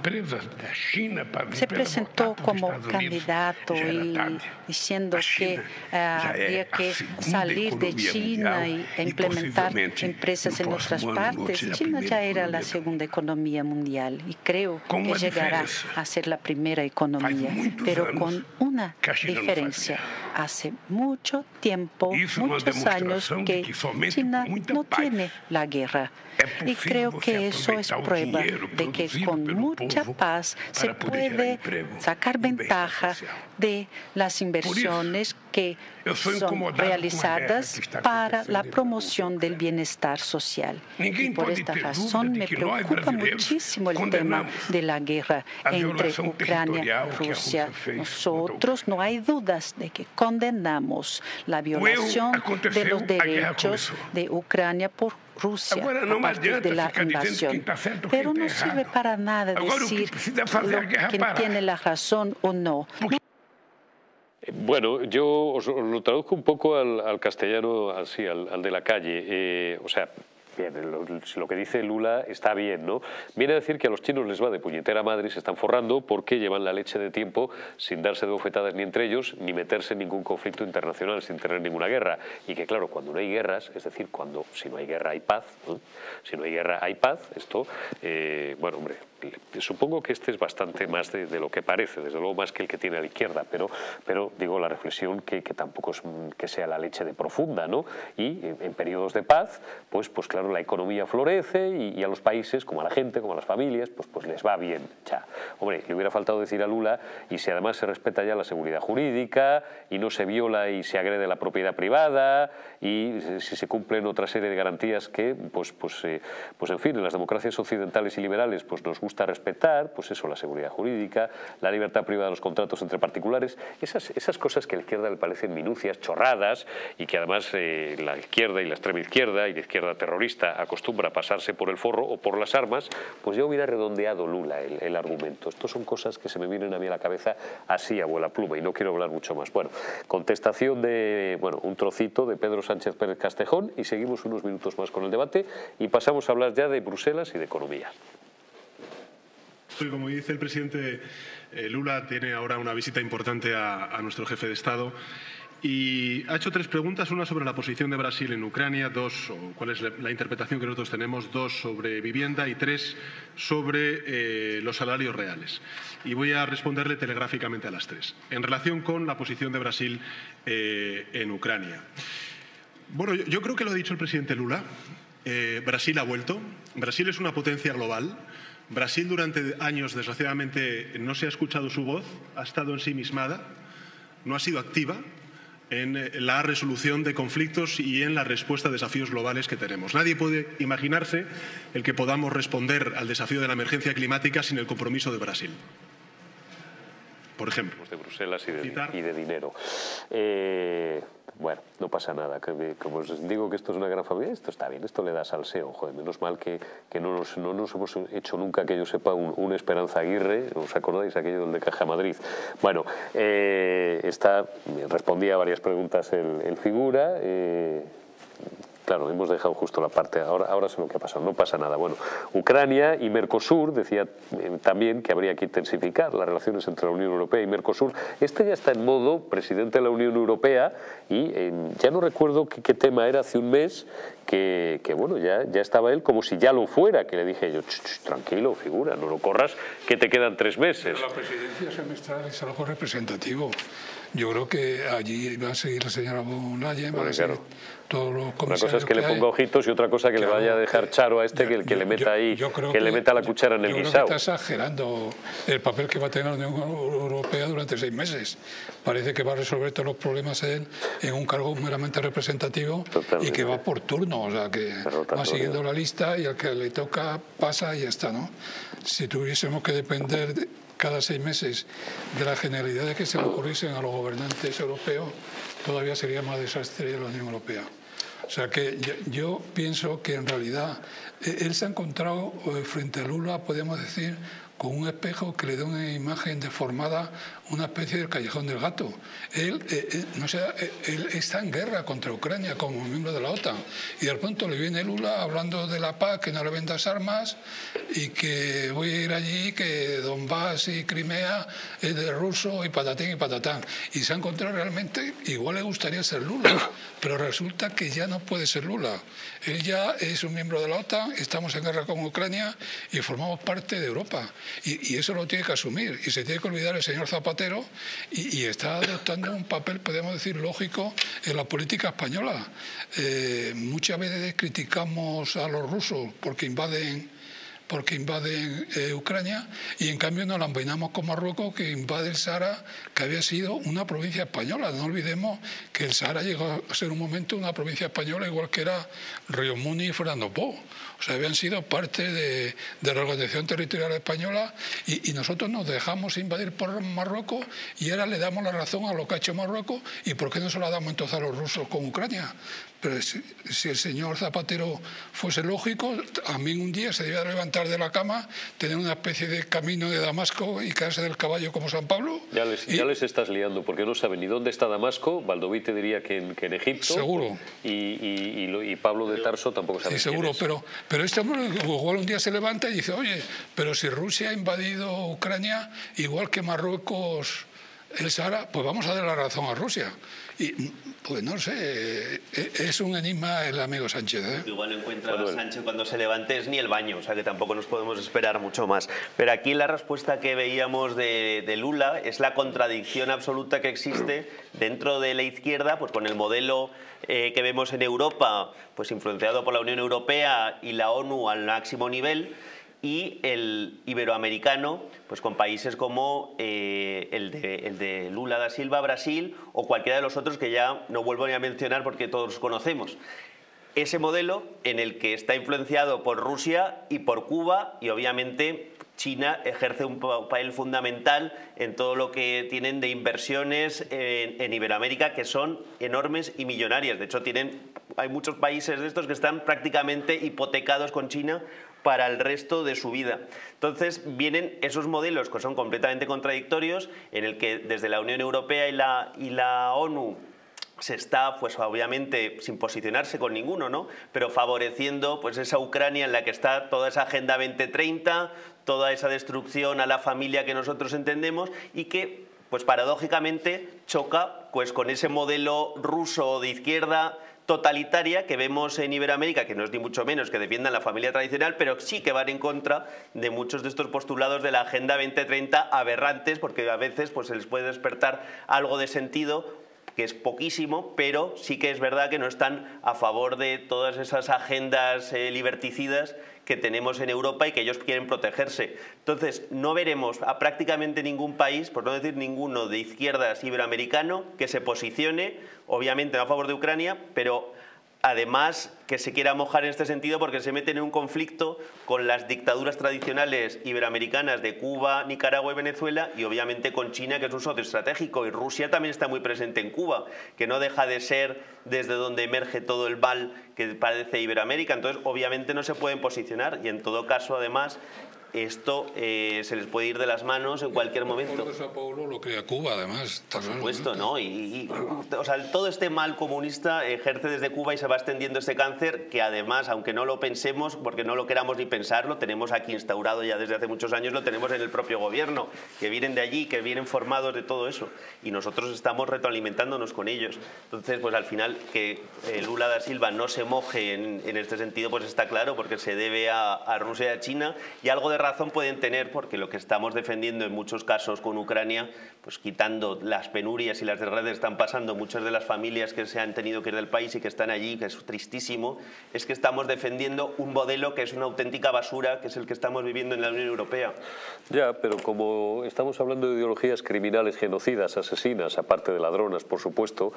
se presentó como candidato y diciendo que eh, había que salir de China y implementar empresas en otras partes, China ya era la segunda economía mundial y creo que llegará a ser la primera economía, pero con una diferencia. Hace mucho tiempo, muchos años que China no tiene la guerra. Y creo que eso es prueba de que con mucha paz se puede sacar ventaja de las inversiones que son realizadas para la promoción del bienestar social. Y por esta razón me preocupa muchísimo el tema de la guerra entre Ucrania y Rusia. Nosotros no hay dudas de que condenamos la violación de los derechos de Ucrania por Rusia a partir de la invasión. Pero no sirve para nada decir lo, quién tiene la razón o no. Bueno, yo os lo traduzco un poco al, al castellano, así, al, al de la calle. Eh, o sea, bien, lo, lo que dice Lula está bien, ¿no? Viene a decir que a los chinos les va de puñetera madre y se están forrando porque llevan la leche de tiempo sin darse de bofetadas ni entre ellos, ni meterse en ningún conflicto internacional sin tener ninguna guerra. Y que, claro, cuando no hay guerras, es decir, cuando si no hay guerra hay paz, ¿no? Si no hay guerra hay paz, esto, eh, bueno, hombre, supongo que este es bastante más de, de lo que parece, desde luego más que el que tiene a la izquierda, pero, pero digo, la reflexión que, que tampoco es que sea la leche de profunda, ¿no? Y en, en periodos de paz, pues, pues claro, la economía florece y, y a los países, como a la gente, como a las familias, pues, pues les va bien. Ya. Hombre, le hubiera faltado decir a Lula, y si además se respeta ya la seguridad jurídica y no se viola y se agrede la propiedad privada y si se cumplen otra serie de garantías que, pues, pues, eh, pues en fin, en las democracias occidentales y liberales, pues nos gusta respetar, pues eso, la seguridad jurídica, la libertad privada de los contratos entre particulares, esas, esas cosas que a la izquierda le parecen minucias, chorradas, y que además eh, la izquierda y la extrema izquierda y la izquierda terrorista acostumbra a pasarse por el forro o por las armas, pues ya hubiera redondeado Lula el, el argumento. Estos son cosas que se me vienen a mí a la cabeza así a vuela pluma y no quiero hablar mucho más. Bueno, contestación de, bueno, un trocito de Pedro Sánchez Pérez Castejón y seguimos unos minutos más con el debate y pasamos a hablar ya de Bruselas y de economía. Como dice el presidente, eh, Lula tiene ahora una visita importante a, a nuestro jefe de Estado y ha hecho tres preguntas, una sobre la posición de Brasil en Ucrania, dos, o cuál es la, la interpretación que nosotros tenemos, dos sobre vivienda y tres sobre eh, los salarios reales. Y voy a responderle telegráficamente a las tres. En relación con la posición de Brasil eh, en Ucrania. Bueno, yo, yo creo que lo ha dicho el presidente Lula. Eh, Brasil ha vuelto. Brasil es una potencia global. Brasil durante años, desgraciadamente, no se ha escuchado su voz, ha estado ensimismada, no ha sido activa en la resolución de conflictos y en la respuesta a desafíos globales que tenemos. Nadie puede imaginarse el que podamos responder al desafío de la emergencia climática sin el compromiso de Brasil. Por ejemplo. De Bruselas y de, y de dinero. Eh, bueno, no pasa nada. Como os digo que esto es una gran familia, esto está bien, esto le da salseo. Joder, menos mal que, que no, nos, no nos hemos hecho nunca, que yo sepa, un, un Esperanza Aguirre. ¿Os acordáis aquello del de Caja Madrid? Bueno, eh, está, respondía a varias preguntas el, el figura. Eh, Claro, hemos dejado justo la parte, ahora, ahora sé lo que ha pasado, no pasa nada. Bueno, Ucrania y Mercosur, decía eh, también que habría que intensificar las relaciones entre la Unión Europea y Mercosur. Este ya está en modo presidente de la Unión Europea y eh, ya no recuerdo qué, qué tema era hace un mes, que, que bueno, ya, ya estaba él como si ya lo fuera, que le dije yo, ch, ch, tranquilo, figura, no lo corras, que te quedan tres meses. Pero la presidencia semestral es algo representativo. Yo creo que allí va a seguir la señora von Leyen, va a seguir todos los comisarios. Una cosa es que, que le ponga ojitos y otra cosa que claro, le vaya a dejar charo a este, que, que yo, le meta ahí, yo, yo que, que le meta la cuchara en el guisado. Yo creo que está exagerando el papel que va a tener la Unión Europea durante seis meses. Parece que va a resolver todos los problemas él en un cargo meramente representativo. Totalmente. Y que va por turno, o sea, que va siguiendo la lista y al que le toca pasa y ya está, ¿no? Si tuviésemos que depender de, cada seis meses de las generalidades que se le ocurriesen a los gobernantes europeos, todavía sería más desastre de la Unión Europea. O sea que yo, yo pienso que en realidad él se ha encontrado frente a Lula, podemos decir, con un espejo que le da una imagen deformada, una especie del callejón del gato. Él, eh, eh, no sé, eh, él está en guerra contra Ucrania como miembro de la OTAN y de pronto le viene Lula hablando de la paz, que no le vendas armas y que voy a ir allí, que Donbass y Crimea es de ruso y patatín y patatán. Y se ha encontrado realmente, igual le gustaría ser Lula, pero resulta que ya no puede ser Lula. Él ya es un miembro de la OTAN, estamos en guerra con Ucrania y formamos parte de Europa. Y, y eso lo tiene que asumir. Y se tiene que olvidar el señor Zapatero y, y está adoptando un papel, podemos decir, lógico en la política española. Eh, muchas veces criticamos a los rusos porque invaden porque invaden eh, Ucrania y en cambio nos lambainamos con Marruecos, que invade el Sahara, que había sido una provincia española. No olvidemos que el Sahara llegó a ser un momento una provincia española, igual que era Río Muni y Fernando Poo. O sea, habían sido parte de, de la organización territorial española y, y nosotros nos dejamos invadir por Marruecos y ahora le damos la razón a lo que ha hecho Marruecos. ¿Y por qué no se la damos entonces a los rusos con Ucrania? Pero si, si el señor Zapatero fuese lógico, a mí un día se debía levantar de la cama, tener una especie de camino de Damasco y caerse del caballo como San Pablo. Ya les, y, ya les estás liando, porque no saben ni dónde está Damasco. Baldoví te diría que en, que en Egipto. Seguro. Y, y, y, lo, y Pablo de Tarso tampoco sabe. Sí, seguro, pero, pero este hombre igual un día se levanta y dice, oye, pero si Rusia ha invadido Ucrania, igual que Marruecos el Sahara, pues vamos a dar la razón a Rusia. Y pues no sé, es un enigma el amigo Sánchez, ¿eh? Igual no encuentra a Sánchez cuando se levante es ni el baño, o sea que tampoco nos podemos esperar mucho más. Pero aquí la respuesta que veíamos de, de Lula es la contradicción absoluta que existe dentro de la izquierda, pues con el modelo eh, que vemos en Europa, pues influenciado por la Unión Europea y la ONU al máximo nivel, y el iberoamericano, pues con países como eh, el, de, el de Lula da Silva, Brasil, o cualquiera de los otros que ya no vuelvo ni a mencionar porque todos conocemos. Ese modelo en el que está influenciado por Rusia y por Cuba, y obviamente China ejerce un papel fundamental en todo lo que tienen de inversiones en, en Iberoamérica, que son enormes y millonarias. De hecho, tienen, hay muchos países de estos que están prácticamente hipotecados con China para el resto de su vida. Entonces vienen esos modelos que son completamente contradictorios, en el que desde la Unión Europea y la, y la ONU se está, pues obviamente, sin posicionarse con ninguno, ¿no?, pero favoreciendo pues esa Ucrania en la que está toda esa Agenda veinte treinta, toda esa destrucción a la familia que nosotros entendemos y que, pues paradójicamente, choca pues con ese modelo ruso de izquierda totalitaria que vemos en Iberoamérica, que no es ni mucho menos que defiendan la familia tradicional, pero sí que van en contra de muchos de estos postulados de la Agenda veinte treinta aberrantes, porque a veces pues se les puede despertar algo de sentido, que es poquísimo, pero sí que es verdad que no están a favor de todas esas agendas eh, liberticidas que tenemos en Europa y que ellos quieren protegerse. Entonces, no veremos a prácticamente ningún país, por no decir ninguno, de izquierdas iberoamericano que se posicione, obviamente no a favor de Ucrania, pero además que se quiera mojar en este sentido porque se meten en un conflicto con las dictaduras tradicionales iberoamericanas de Cuba, Nicaragua y Venezuela, y obviamente con China, que es un socio estratégico, y Rusia también está muy presente en Cuba, que no deja de ser desde donde emerge todo el mal que padece Iberoamérica. Entonces obviamente no se pueden posicionar, y en todo caso además esto eh, se les puede ir de las manos en cualquier momento. Por Sao Paulo lo crea Cuba, además. Por supuesto, ¿no? Y, y, o sea, todo este mal comunista ejerce desde Cuba y se va extendiendo este cáncer que además, aunque no lo pensemos, porque no lo queramos ni pensarlo, tenemos aquí instaurado ya desde hace muchos años, lo tenemos en el propio gobierno, que vienen de allí, que vienen formados de todo eso, y nosotros estamos retroalimentándonos con ellos. Entonces, pues al final, que eh, Lula da Silva no se moje en, en este sentido, pues está claro, porque se debe a, a Rusia y a China, y algo de razón pueden tener, porque lo que estamos defendiendo en muchos casos con Ucrania, pues quitando las penurias y las desgracias que están pasando muchas de las familias que se han tenido que ir del país y que están allí, que es tristísimo, es que estamos defendiendo un modelo que es una auténtica basura, que es el que estamos viviendo en la Unión Europea. Ya, pero como estamos hablando de ideologías criminales, genocidas, asesinas, aparte de ladronas, por supuesto,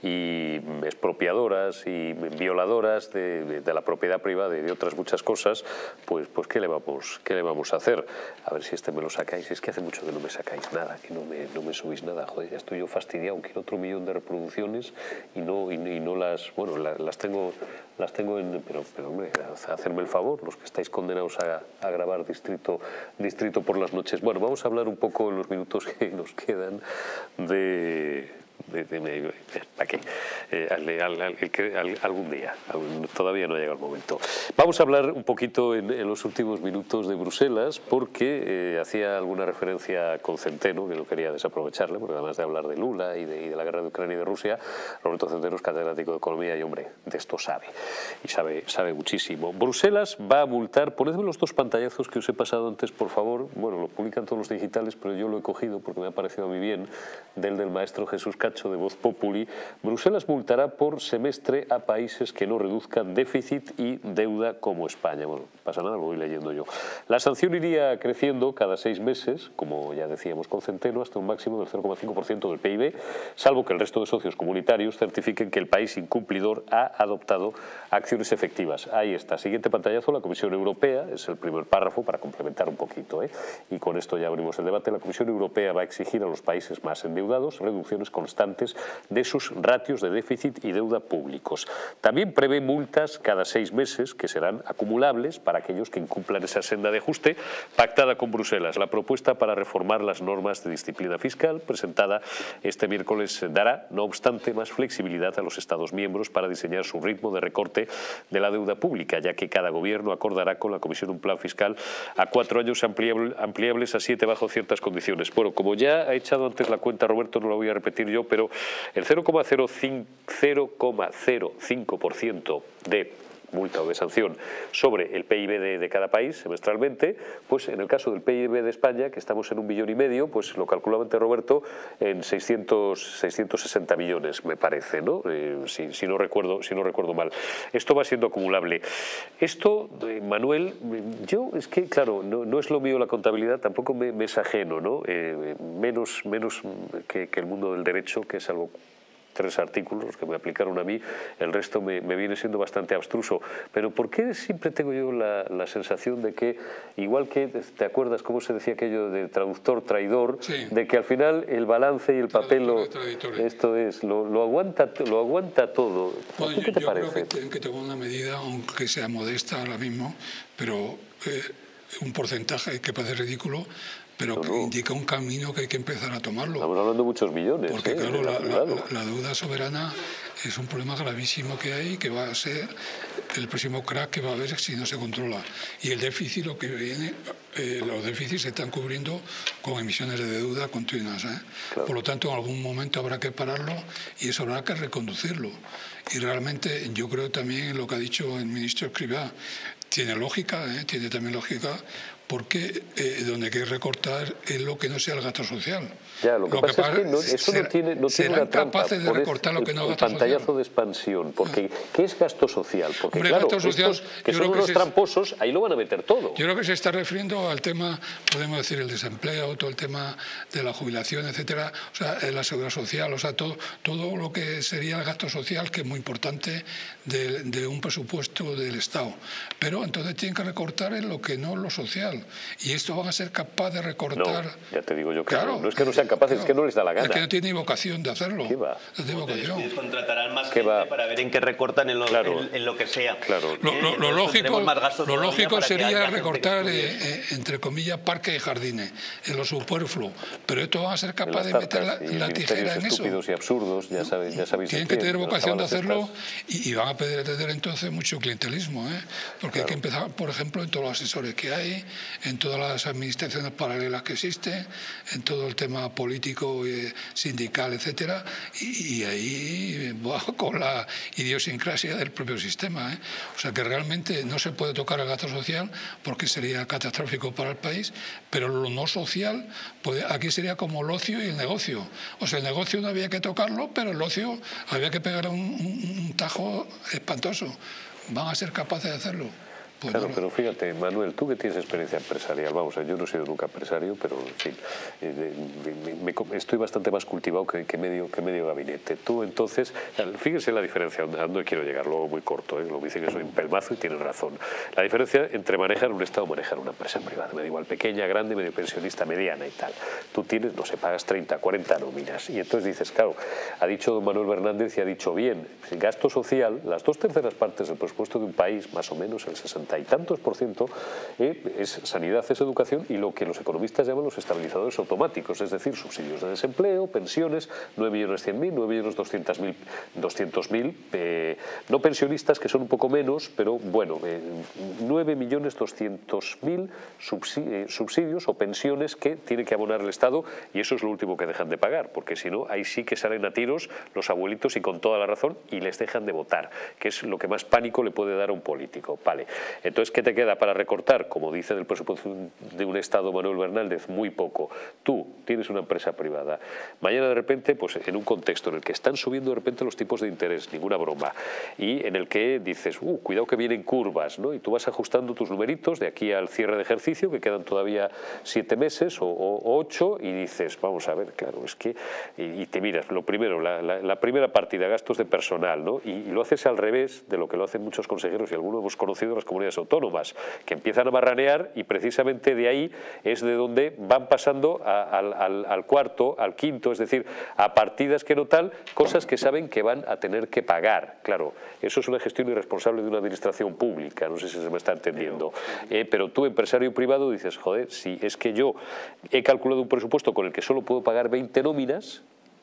y expropiadoras y violadoras de, de, de la propiedad privada y de otras muchas cosas, pues, pues ¿qué le vamos, qué le vamos vamos a hacer. A ver si este me lo sacáis. Es que hace mucho que no me sacáis nada, que no me, no me subís nada. Joder, ya estoy yo fastidiado. Quiero otro millón de reproducciones y no, y, y no las... Bueno, las, las tengo... Las tengo en... Pero, pero hombre, hacerme el favor, los que estáis condenados a, a grabar distrito, distrito por las noches. Bueno, vamos a hablar un poco en los minutos que nos quedan de... De, de, de, ¿Para qué? Eh, al, al, al, al, algún día, algún, todavía no ha llegado el momento. Vamos a hablar un poquito en, en los últimos minutos de Bruselas, porque eh, hacía alguna referencia con Centeno, que no quería desaprovecharle, porque además de hablar de Lula y de, y de la guerra de Ucrania y de Rusia, Roberto Centeno es catedrático de Economía y, hombre, de esto sabe, y sabe, sabe muchísimo. Bruselas va a multar, ponedme los dos pantallazos que os he pasado antes, por favor. Bueno, lo publican todos los digitales, pero yo lo he cogido porque me ha parecido a mí bien, del del maestro Jesús Cacho de Voz Populi. Bruselas multará por semestre a países que no reduzcan déficit y deuda como España. Bueno, no pasa nada, lo voy leyendo yo. La sanción iría creciendo cada seis meses, como ya decíamos con Centeno, hasta un máximo del cero coma cinco por ciento del P I B, salvo que el resto de socios comunitarios certifiquen que el país incumplidor ha adoptado acciones efectivas. Ahí está. Siguiente pantallazo, la Comisión Europea, es el primer párrafo para complementar un poquito, ¿eh? Y con esto ya abrimos el debate. La Comisión Europea va a exigir a los países más endeudados reducciones constantes de sus ratios de déficit y deuda públicos. También prevé multas cada seis meses que serán acumulables para aquellos que incumplan esa senda de ajuste pactada con Bruselas. La propuesta para reformar las normas de disciplina fiscal presentada este miércoles dará, no obstante, más flexibilidad a los Estados miembros para diseñar su ritmo de recorte de la deuda pública, ya que cada gobierno acordará con la Comisión un plan fiscal a cuatro años ampliable, ampliables a siete bajo ciertas condiciones. Bueno, como ya ha echado antes la cuenta Roberto, no la voy a repetir yo, pero el cero coma cero cinco por ciento de multa o de sanción sobre el P I B de, de cada país semestralmente, pues en el caso del P I B de España, que estamos en un billón y medio, pues lo calculaba antes Roberto en seiscientos, seiscientos sesenta millones, me parece, ¿no? Eh, si, si no recuerdo, si no recuerdo mal. Esto va siendo acumulable. Esto, eh, Manuel, yo es que, claro, no, no es lo mío la contabilidad, tampoco me, me es ajeno, ¿no? Eh, menos menos que, que el mundo del derecho, que es algo... tres artículos, los que me aplicaron a mí, el resto me, me viene siendo bastante abstruso. Pero ¿por qué siempre tengo yo la, la sensación de que, igual que, ¿te acuerdas cómo se decía aquello de traductor traidor? Sí. De que al final el balance y el papel, lo, esto es, lo, lo, aguanta, lo aguanta todo. Bueno, ¿Qué yo, te yo parece? creo que tienen que tomar una medida, aunque sea modesta ahora mismo, pero eh, un porcentaje que parece ridículo, pero que no, no. indica un camino que hay que empezar a tomarlo. Estamos hablando de muchos millones. Porque, ¿eh? claro, la, la, la, la deuda soberana es un problema gravísimo que hay, que va a ser el próximo crack que va a haber si no se controla. Y el déficit, lo que viene, eh, los déficits se están cubriendo con emisiones de deuda continuas, ¿eh? Claro. Por lo tanto, en algún momento habrá que pararlo y eso habrá que reconducirlo. Y realmente yo creo también en lo que ha dicho el ministro Escrivá, tiene lógica, ¿eh? tiene también lógica, porque eh, donde hay que recortar es lo que no sea el gasto social. Ya, lo que, lo que pasa, pasa es que no, eso ser, no tiene, no tiene una trampa. capaces de recortar lo que no es gasto social. El pantallazo de expansión, porque ah. ¿qué es gasto social? Porque Hombre, claro, gasto social, estos que son unos tramposos, ahí lo van a meter todo. Yo creo que se está refiriendo al tema, podemos decir, el desempleo, todo el tema de la jubilación, etcétera, o sea, la seguridad social, o sea, todo, todo lo que sería el gasto social, que es muy importante de, de un presupuesto del Estado. Pero entonces tienen que recortar en lo que no es lo social. Y esto van a ser capaces de recortar... No, ya te digo yo que claro, no. No es que no sean capaces, claro, es que no les da la gana. Es que no tienen vocación de hacerlo. ¿Qué va? No tienen vocación. Ustedes contratarán más ¿Qué gente va? para ver en qué recortan en lo, claro. en, en lo que sea. Claro. Lo, lo, lo lógico, lo lógico sería recortar, eh, eh, entre comillas, parques y jardines, en lo superfluo. Pero esto van a ser capaces de meter la, la tijera en eso. Estúpidos y absurdos, ya sabéis. Ya sabéis Tienen que tener vocación de hacerlo y, y van a poder tener entonces mucho clientelismo, ¿eh? Porque claro, hay que empezar, por ejemplo, en todos los asesores que hay, en todas las administraciones paralelas que existen, en todo el tema político, eh, sindical, etcétera, y, y ahí va con la idiosincrasia del propio sistema, ¿eh? O sea que realmente no se puede tocar el gasto social porque sería catastrófico para el país, pero lo no social, puede, aquí sería como el ocio y el negocio. O sea, el negocio no había que tocarlo, pero el ocio había que pegar un, un, un tajo espantoso. Van a ser capaces de hacerlo. Pues claro, no. pero fíjate, Manuel, tú que tienes experiencia empresarial, vamos, yo no he sido nunca empresario, pero en fin, eh, me, me, me, estoy bastante más cultivado que, que, medio, que medio gabinete. Tú entonces, fíjense la diferencia, no quiero llegar luego muy corto, ¿eh? Lo me dicen que soy un pelmazo y tienen razón. La diferencia entre manejar un Estado o manejar una empresa privada, me da igual, pequeña, grande, medio pensionista, mediana y tal. Tú tienes, no sé, pagas treinta, cuarenta nóminas y entonces dices, claro, ha dicho don Manuel Fernández y ha dicho bien, gasto social, las dos terceras partes del presupuesto de un país, más o menos el sesenta y tantos por ciento, eh, es sanidad, es educación y lo que los economistas llaman los estabilizadores automáticos, es decir, subsidios de desempleo, pensiones, nueve millones cien mil, nueve millones doscientos mil, eh, no pensionistas que son un poco menos, pero bueno, eh, nueve millones doscientos mil subsidios o pensiones que tiene que abonar el Estado y eso es lo último que dejan de pagar, porque si no, ahí sí que salen a tiros los abuelitos y con toda la razón y les dejan de votar, que es lo que más pánico le puede dar a un político. Vale. Entonces, ¿qué te queda para recortar? Como dice del presupuesto de un Estado Manuel Fernández, muy poco. Tú tienes una empresa privada. Mañana de repente, pues en un contexto en el que están subiendo de repente los tipos de interés, ninguna broma, y en el que dices, uh, cuidado que vienen curvas, ¿no? Y tú vas ajustando tus numeritos de aquí al cierre de ejercicio, que quedan todavía siete meses o, o, o ocho, y dices, vamos a ver, claro, es que, y, y te miras, lo primero, la, la, la primera partida, gastos de personal, ¿no? Y, y lo haces al revés de lo que lo hacen muchos consejeros y algunos hemos conocido las comunidades autónomas, que empiezan a marranear y precisamente de ahí es de donde van pasando a, al, al, al cuarto, al quinto, es decir, a partidas que no tal, cosas que saben que van a tener que pagar. Claro, eso es una gestión irresponsable de una administración pública, no sé si se me está entendiendo. Eh, pero tú, empresario privado, dices, joder, si es que yo he calculado un presupuesto con el que solo puedo pagar veinte nóminas,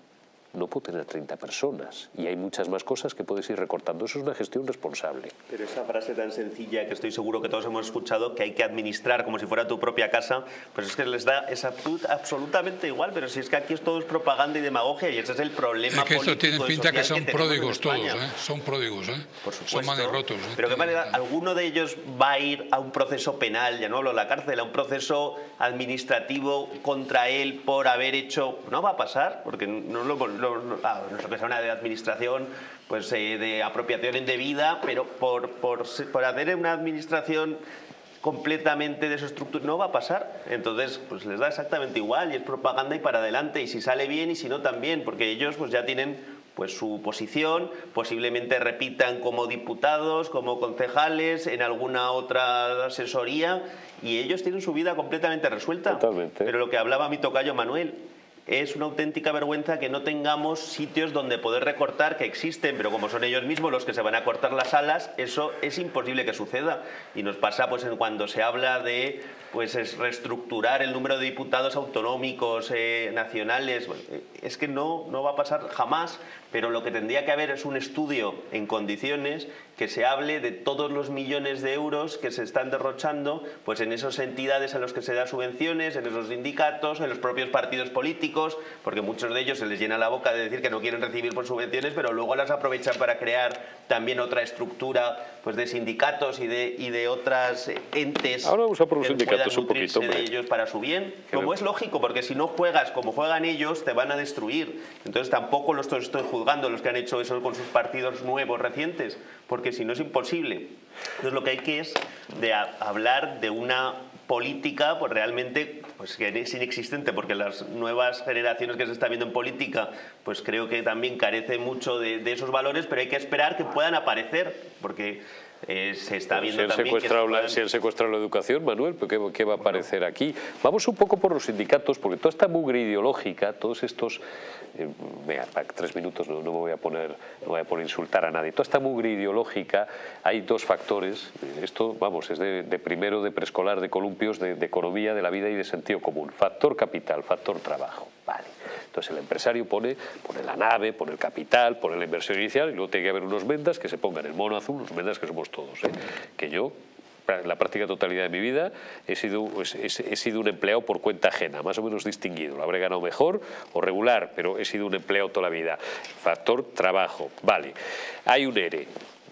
no puedo tener treinta personas y hay muchas más cosas que puedes ir recortando. Eso es una gestión responsable. Pero esa frase tan sencilla que estoy seguro que todos hemos escuchado, que hay que administrar como si fuera tu propia casa, pues es que les da es absolutamente igual, pero si es que aquí todo es propaganda y demagogia y ese es el problema. Es que esto tiene pinta que son que pródigos todos, ¿eh? Son pródigos, ¿eh? Por supuesto. Son manirrotos, ¿eh? Pero qué manera, ¿alguno de ellos va a ir a un proceso penal, ya no hablo de la cárcel, a un proceso administrativo contra él por haber hecho? No va a pasar, porque no lo... Lo, lo, ah, no es lo que sea una de administración pues, eh, de apropiación indebida, pero por, por, por hacer una administración completamente desestructurada no va a pasar. Entonces pues les da exactamente igual y es propaganda y para adelante, y si sale bien y si no también, porque ellos pues ya tienen pues su posición, posiblemente repitan como diputados, como concejales, en alguna otra asesoría, y ellos tienen su vida completamente resuelta. Totalmente. Pero lo que hablaba mi tocayo Manuel, es una auténtica vergüenza que no tengamos sitios donde poder recortar, que existen, pero como son ellos mismos los que se van a cortar las alas, eso es imposible que suceda. Y nos pasa pues en cuando se habla de pues es reestructurar el número de diputados autonómicos, eh, nacionales, es que no, no va a pasar jamás, pero lo que tendría que haber es un estudio en condiciones que se hable de todos los millones de euros que se están derrochando pues en esas entidades a las que se da subvenciones, en esos sindicatos, en los propios partidos políticos, porque muchos de ellos se les llena la boca de decir que no quieren recibir por subvenciones, pero luego las aprovechan para crear también otra estructura pues de sindicatos y de, y de otras entes. Ahora vamos a por los sindicatos un poquito, de ellos para su bien, como es lógico, porque si no juegas como juegan ellos, te van a destruir. Entonces tampoco los estoy juzgando los que han hecho eso con sus partidos nuevos, recientes, porque si no es imposible. Entonces lo que hay que es de a, hablar de una política pues realmente pues que es inexistente, porque las nuevas generaciones que se están viendo en política pues creo que también carecen mucho de, de esos valores, pero hay que esperar que puedan aparecer, porque Eh, se está viendo si han también secuestrado que la, si han secuestrado la educación, Manuel, ¿pero qué, qué va a aparecer aquí? Vamos un poco por los sindicatos, porque toda esta mugre ideológica, todos estos, eh, venga, para tres minutos no, no me voy a poner, no voy a poner a insultar a nadie. Toda esta mugre ideológica, hay dos factores. Esto, vamos, es de, de primero de preescolar, de columpios, de, de economía, de la vida y de sentido común. Factor capital, factor trabajo. Vale. Entonces el empresario pone, pone la nave, pone el capital, pone la inversión inicial y luego tiene que haber unos mendas que se pongan el mono azul, los mendas que somos todos, ¿eh? Que yo, en la práctica totalidad de mi vida, he sido, he, he sido un empleado por cuenta ajena, más o menos distinguido. Lo habré ganado mejor o regular, pero he sido un empleado toda la vida. Factor trabajo, vale. Hay un ERE.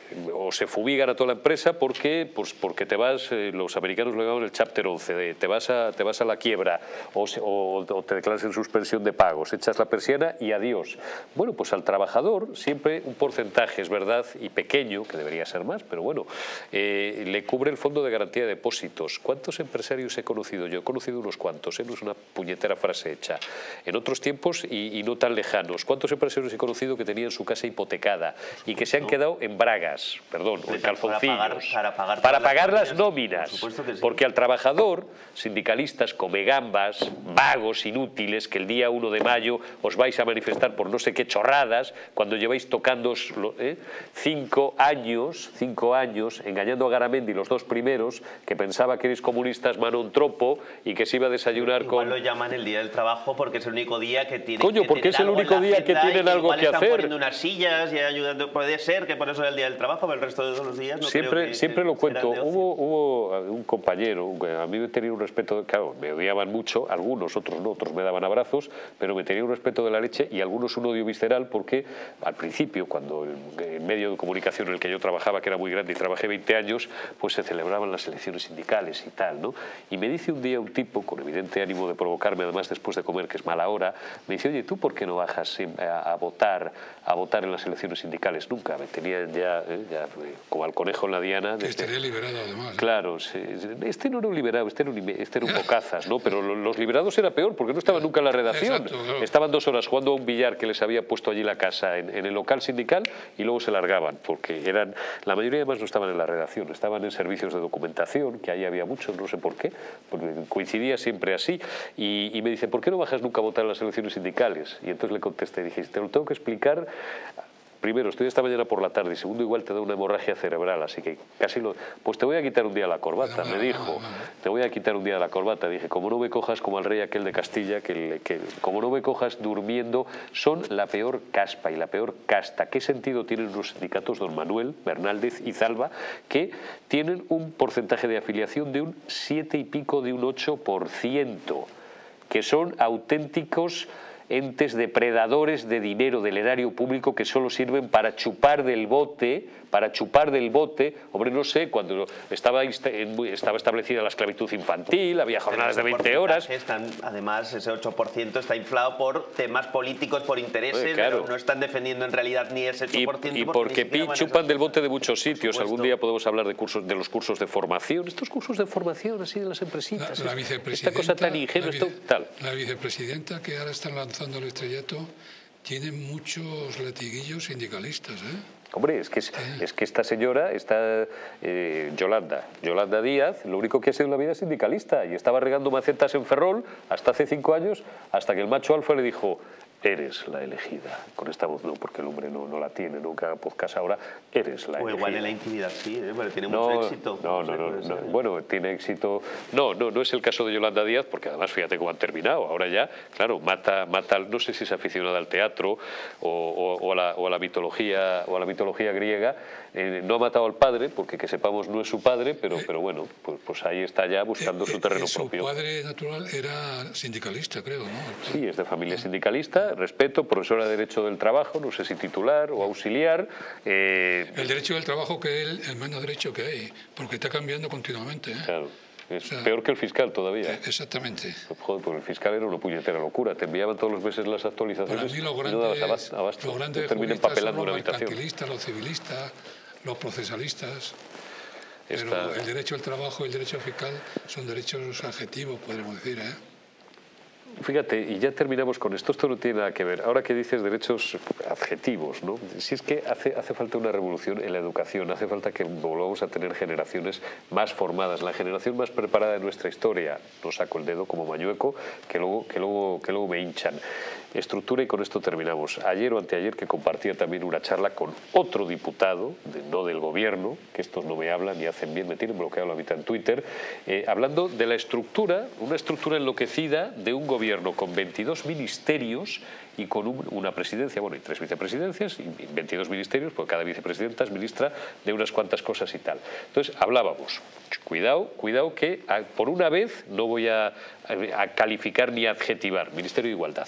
o se fumigan a toda la empresa porque, pues porque te vas, eh, los americanos lo llaman el Chapter once, de, te, vas a, te vas a la quiebra o, o, o te declaras en suspensión de pagos, echas la persiana y adiós. Bueno, pues al trabajador siempre un porcentaje, es verdad, y pequeño, que debería ser más, pero bueno, eh, le cubre el Fondo de Garantía de Depósitos. ¿Cuántos empresarios he conocido yo? He conocido unos cuantos, ¿eh? No es una puñetera frase hecha. En otros tiempos y, y no tan lejanos, ¿cuántos empresarios he conocido que tenían su casa hipotecada y que se han quedado en bragas, perdón, o en calzoncillos, para pagar, para pagar, para pagar las nóminas? Por supuesto que sí. Porque al trabajador, sindicalistas come gambas, vagos, inútiles, que el día uno de mayo os vais a manifestar por no sé qué chorradas, cuando lleváis tocando ¿eh? cinco años, cinco años, engañando a Garamendi los dos primeros, que pensaba que eres comunistas mano un tropo y que se iba a desayunar Igual con... lo llaman el día del trabajo porque es el único día que tienen Coño, que porque es el único día que tienen que algo que están hacer. poniendo unas sillas y ayudando. Puede ser que por eso es el día del trabajo, pero el resto de todos los días no Siempre, creo que, siempre que lo cuento. será de Hubo, hubo un compañero, a mí me tenía un respeto, claro, me odiaban mucho, algunos, otros no, otros me daban abrazos, pero me tenía un respeto de la leche y algunos un odio visceral porque al principio, cuando el, el medio de comunicación en el que yo trabajaba, que era muy grande y trabajé veinte años, pues se celebraban las elecciones sindicales y tal, ¿no? Y me dice un día un tipo, con evidente ánimo de provocarme, además después de comer, que es mala hora, me dice, oye, ¿tú por qué no bajas a, a votar a votar en las elecciones sindicales? Nunca, me tenían ya, eh, ya como al conejo en la diana. Que desde... estaría liberado además. Claro, sí, este no era un liberado, este era un, este era un bocazas, ¿no? Pero los liberados era peor porque no estaban nunca en la redacción. Exacto, claro. Estaban dos horas jugando a un billar que les había puesto allí la casa en, en el local sindical y luego se largaban porque eran, la mayoría además no estaban en la redacción, estaban en servicios de documentación, que ahí había muchos, no sé por qué, porque coincidía siempre así. Y, y me dice, ¿por qué no bajas nunca a votar en las elecciones sindicales? Y entonces le contesté, dije, te lo tengo que explicar. Primero, estoy esta mañana por la tarde y segundo, igual te da una hemorragia cerebral, así que casi lo... Pues te voy a quitar un día la corbata, me dijo. Te voy a quitar un día la corbata. Dije, como no me cojas como al rey aquel de Castilla, que, que como no me cojas durmiendo, son la peor caspa y la peor casta. ¿Qué sentido tienen los sindicatos, don Manuel, Bernaldez y Zalba, que tienen un porcentaje de afiliación de un siete y pico, de un ocho por ciento, que son auténticos entes depredadores de dinero del erario público que solo sirven para chupar del bote, para chupar del bote? Hombre, no sé, cuando estaba, estaba establecida la esclavitud infantil, había jornadas de veinte horas. Están, además, ese ocho por ciento está inflado por temas políticos, por intereses, Oye, claro. pero no están defendiendo en realidad ni ese ocho por ciento. Y, y porque, porque pi, chupan del bote de muchos sitios. Algún día podemos hablar de cursos, de los cursos de formación, estos cursos de formación así de las empresitas. La, la vicepresidenta, esta cosa tan ingenua, la, esto, tal. La vicepresidenta que ahora están lanzando el estrellato tiene muchos latiguillos sindicalistas, ¿eh? Hombre, es que, es, es que esta señora, esta eh, Yolanda, Yolanda Díaz, lo único que ha sido en la vida es sindicalista y estaba regando macetas en Ferrol hasta hace cinco años, hasta que el macho alfa le dijo, eres la elegida. Con esta voz no, porque el hombre no, no la tiene, no que haga podcast ahora, eres la o elegida. O igual en la intimidad sí, ¿eh? Pero tiene no, mucho éxito. No, no, no, no, bueno, tiene éxito. No, no, no es el caso de Yolanda Díaz, porque además fíjate cómo han terminado. Ahora ya, claro, mata, mata, no sé si es aficionada al teatro o, o, o, a, la, o a la mitología o a la mitología griega. Eh, no ha matado al padre, porque que sepamos no es su padre, pero, pero bueno, pues, pues ahí está ya buscando eh, su terreno eh, su propio. Su padre natural era sindicalista, creo, ¿no? Sí, es de familia sindicalista, respeto, profesora de Derecho del Trabajo, no sé si titular o auxiliar. Eh... El Derecho del Trabajo, que es el menos derecho que hay, porque está cambiando continuamente, ¿eh? Claro. Es o sea, peor que el fiscal todavía. Exactamente. Joder, pues el fiscal era una puñetera locura. Te enviaban todos los meses las actualizaciones. Para mí los grandes, y no dabas abasto. abasto. Los grandes terminan empapelando una los habitación. mercantilistas, los civilistas, los procesalistas. Pero Esta... el derecho al trabajo y el derecho fiscal son derechos adjetivos, podríamos decir, ¿eh? Fíjate, y ya terminamos con esto, esto no tiene nada que ver. Ahora que dices derechos adjetivos, ¿no? Si es que hace, hace falta una revolución en la educación, hace falta que volvamos a tener generaciones más formadas, la generación más preparada de nuestra historia. No saco el dedo como Mañueco, que luego, que luego, que luego me hinchan. Estructura, y con esto terminamos. Ayer o anteayer que compartía también una charla con otro diputado, de, no del gobierno, que estos no me hablan ni hacen bien, me tienen bloqueado la mitad en Twitter, eh, hablando de la estructura, una estructura enloquecida de un gobierno con veintidós ministerios y con un, una presidencia, bueno, y tres vicepresidencias, y veintidós ministerios, porque cada vicepresidenta es ministra de unas cuantas cosas y tal. Entonces, hablábamos, cuidado, cuidado que a, por una vez no voy a, a calificar ni a adjetivar, Ministerio de Igualdad, por ejemplo.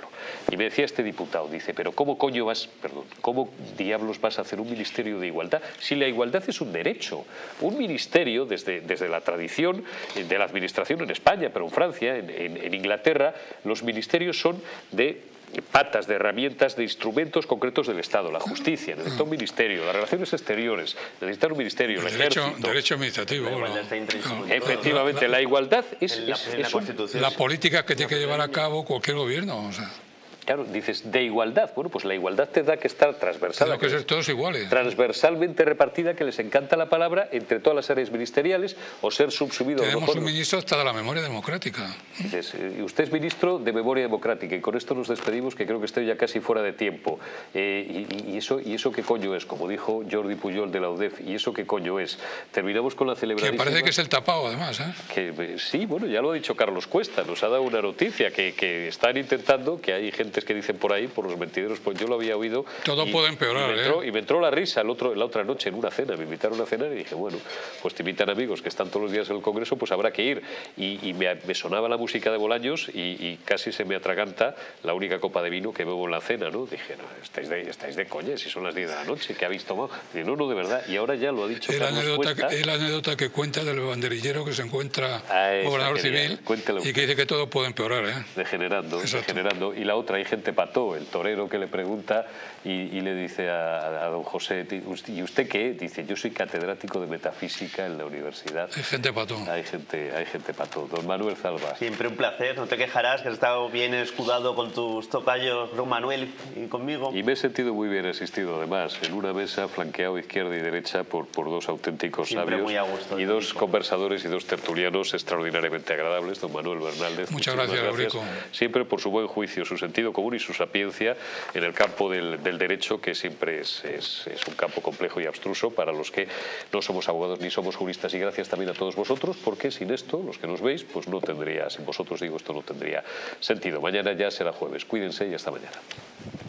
ejemplo. Y me decía este diputado, dice, pero ¿cómo coño vas, perdón, cómo diablos vas a hacer un ministerio de igualdad? Si la igualdad es un derecho. Un ministerio, desde, desde la tradición de la administración en España, pero en Francia, en, en, en Inglaterra, los ministerios son de patas, de herramientas, de instrumentos concretos del Estado. La justicia necesita un ministerio, las relaciones exteriores necesitan un ministerio, el, el derecho, ejército. Derecho administrativo. La bueno. Efectivamente, la igualdad es, en la, es, en la es un, Constitución. La política que tiene que llevar a cabo cualquier gobierno. O sea. Claro, dices, de igualdad. Bueno, pues la igualdad tendrá que estar transversal. Tienen que ser todos iguales. Transversalmente repartida, que les encanta la palabra, entre todas las áreas ministeriales, o ser subsumido. Tenemos a lo mejor, un ministro hasta de la memoria democrática. Dices, eh, usted es ministro de Memoria Democrática, y con esto nos despedimos, que creo que estoy ya casi fuera de tiempo. Eh, y, y, eso, ¿Y eso qué coño es? Como dijo Jordi Pujol de la U D E F, ¿y eso qué coño es? Terminamos con la celebración. Que parece que es el tapado, además. ¿eh? Que, sí, bueno, ya lo ha dicho Carlos Cuesta, nos ha dado una noticia, que, que están intentando, que hay gentes que dicen por ahí, por los mentideros, pues yo lo había oído. Todo y, puede empeorar, y me, entró, ¿eh? y me entró la risa el otro, la otra noche en una cena, me invitaron a cenar y dije, bueno, pues te invitan amigos que están todos los días en el Congreso, pues habrá que ir. Y, y me, me sonaba la música de Bolaños y, y casi se me atraganta la única copa de vino que bebo en la cena, ¿no? Dije, no, estáis de, estáis de coña, si son las diez de la noche, ¿qué habéis tomado? Dije, no, no, de verdad, y ahora ya lo ha dicho el Carlos anécdota, Cuesta. Es la anécdota que cuenta del banderillero que se encuentra ah, gobernador genial. civil. Cuéntelo. Y que dice que todo puede empeorar, ¿eh? Degenerando, degenerando. Y la otra, hay gente pató, el torero que le pregunta y, y le dice a, a don José, ¿y usted qué? Dice, yo soy catedrático de metafísica en la universidad. Hay gente pató. Hay gente, hay gente pató. Don Manuel Zalba. Siempre un placer, no te quejarás, que has estado bien escudado con tus tocayos, don Manuel, y conmigo. Y me he sentido muy bien asistido, además, en una mesa flanqueado izquierda y derecha por, por dos auténticos Siempre sabios muy a gusto, y dos Rico. conversadores y dos tertulianos extraordinariamente agradables, don Manuel Bernaldez. Muchas gracias, gracias. Rico. Siempre por su buen juicio, su sentido común y su sapiencia en el campo del, del derecho, que siempre es, es, es un campo complejo y abstruso para los que no somos abogados ni somos juristas. Y gracias también a todos vosotros, porque sin esto, los que nos veis, pues no tendría, sin vosotros digo, esto no tendría sentido. Mañana ya será jueves. Cuídense y hasta mañana.